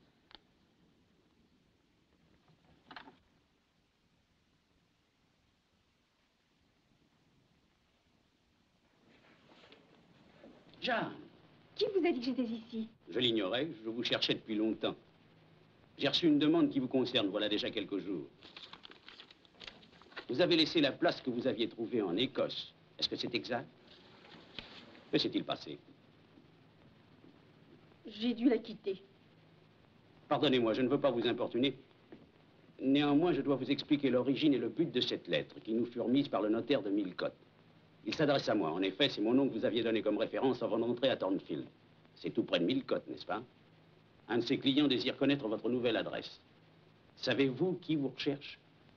S10: Jeanne.
S1: Qui vous a dit que j'étais ici?
S10: Je l'ignorais, je vous cherchais depuis longtemps. J'ai reçu une demande qui vous concerne, voilà déjà quelques jours. Vous avez laissé la place que vous aviez trouvée en Écosse. Est-ce que c'est exact? Que s'est-il passé?
S1: J'ai dû la quitter.
S10: Pardonnez-moi, je ne veux pas vous importuner. Néanmoins, je dois vous expliquer l'origine et le but de cette lettre qui nous fut remise par le notaire de Millcote. Il s'adresse à moi. En effet, c'est mon nom que vous aviez donné comme référence avant d'entrer à Thornfield. C'est tout près de Millcote, n'est-ce pas? Un de ses clients désire connaître votre nouvelle adresse. Savez-vous qui vous recherche?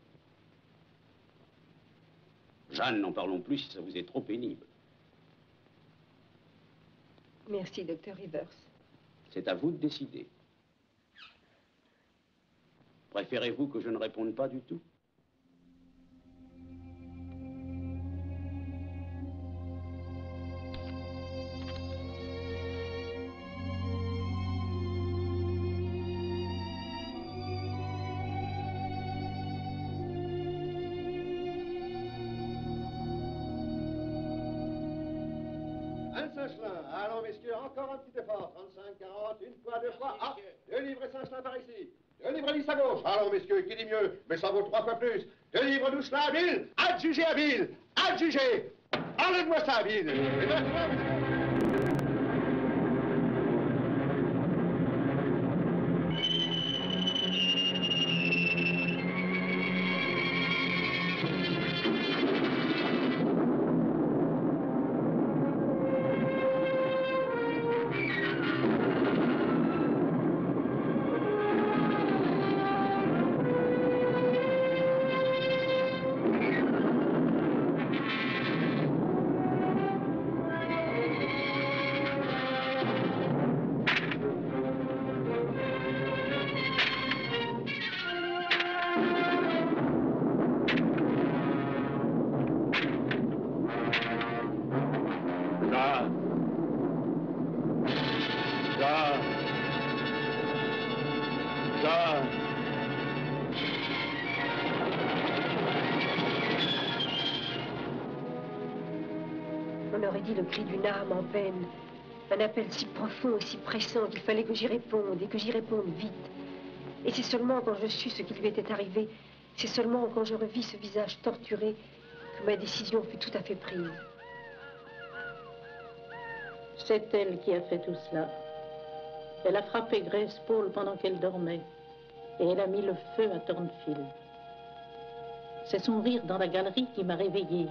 S10: Jeanne, n'en parlons plus si ça vous est trop pénible.
S1: Merci, docteur Rivers.
S10: C'est à vous de décider. Préférez-vous que je ne réponde pas du tout?
S2: Allons, messieurs, encore un petit effort. trente-cinq, quarante, une fois, deux fois. Ah, deux livres et cinq cents par ici. Deux livres dix à gauche. Allons, messieurs, qui dit mieux? Mais ça vaut trois fois plus. Deux livres douze là à Bill. Adjugé à Bill. Adjugé. Enlève-moi ça, Bill. Et maintenant, messieurs.
S1: On aurait dit le cri d'une âme en peine. Un appel si profond, si pressant qu'il fallait que j'y réponde et que j'y réponde vite. Et c'est seulement quand je sus ce qui lui était arrivé, c'est seulement quand je revis ce visage torturé que ma décision fut tout à fait prise.
S13: C'est elle qui a fait tout cela. Elle a frappé Grace Paul pendant qu'elle dormait. Et elle a mis le feu à Thornfield. C'est son rire dans la galerie qui m'a réveillée.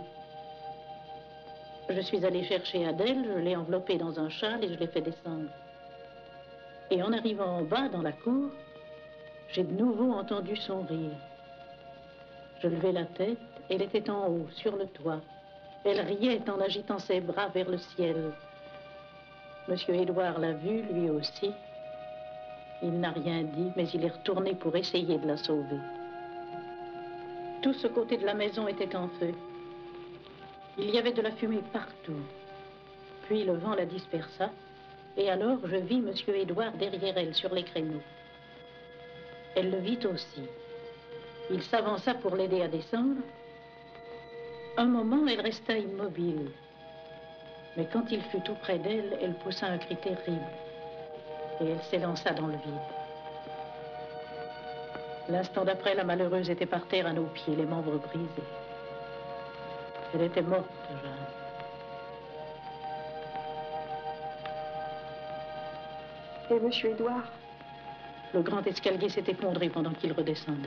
S13: Je suis allée chercher Adèle, je l'ai enveloppée dans un châle et je l'ai fait descendre. Et en arrivant en bas, dans la cour, j'ai de nouveau entendu son rire. Je levai la tête, elle était en haut, sur le toit. Elle riait en agitant ses bras vers le ciel. Monsieur Édouard l'a vu, lui aussi. Il n'a rien dit, mais il est retourné pour essayer de la sauver. Tout ce côté de la maison était en feu. Il y avait de la fumée partout. Puis le vent la dispersa, et alors je vis Monsieur Édouard derrière elle, sur les créneaux. Elle le vit aussi. Il s'avança pour l'aider à descendre. Un moment, elle resta immobile. Mais quand il fut tout près d'elle, elle poussa un cri terrible. Et elle s'élança dans le vide. L'instant d'après, la malheureuse était par terre à nos pieds, les membres brisés. Elle était morte, Jeanne.
S1: Et Monsieur Édouard?
S13: Le grand escalier s'est effondré pendant qu'il redescendait.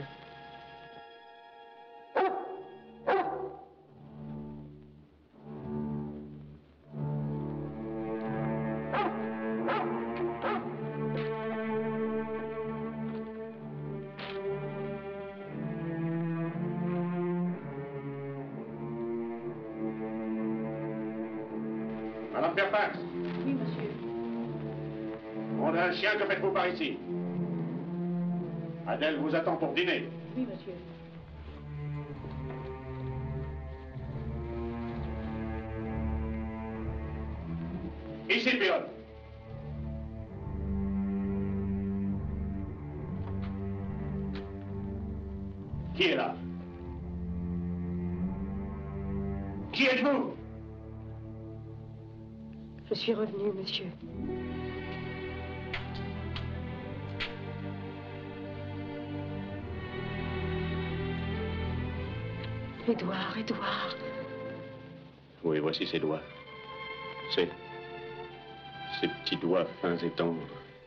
S7: Madame Fairfax.
S13: Oui, monsieur.
S7: On a un chien, que faites-vous par ici? Adèle vous attend pour dîner.
S13: Oui, monsieur.
S7: Ici, Péon. Qui est là? Qui êtes-vous?
S1: Je suis revenu, monsieur. Édouard, Édouard.
S10: Oui, voici ses doigts. Ses... ses petits doigts fins et tendres.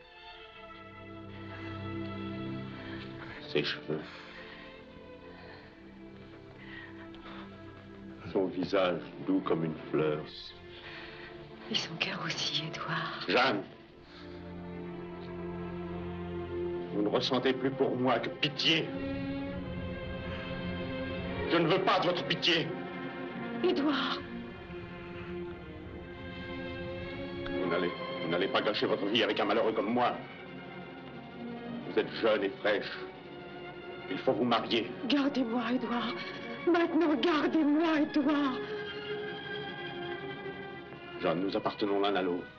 S10: Ses cheveux. Son visage doux comme une fleur.
S1: Et son cœur aussi, Édouard.
S10: Jeanne. Vous ne ressentez plus pour moi que pitié. Je ne veux pas de votre pitié.
S1: Édouard.
S10: Vous n'allez, vous n'allez pas gâcher votre vie avec un malheureux comme moi. Vous êtes jeune et fraîche. Il faut vous marier.
S1: Gardez-moi, Édouard. Maintenant, gardez-moi, Édouard.
S10: Jeanne, nous appartenons l'un à l'autre.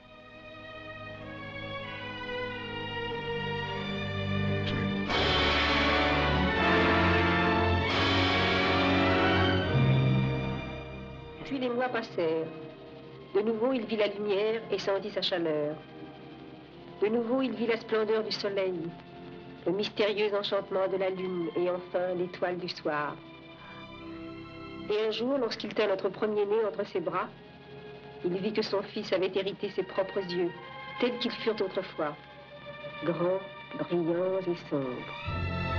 S1: Puis les mois passèrent. De nouveau, il vit la lumière et sentit sa chaleur. De nouveau, il vit la splendeur du soleil, le mystérieux enchantement de la lune et enfin l'étoile du soir. Et un jour, lorsqu'il tint notre premier-né entre ses bras, il vit que son fils avait hérité ses propres yeux, tels qu'ils furent autrefois, grands, brillants et sombres.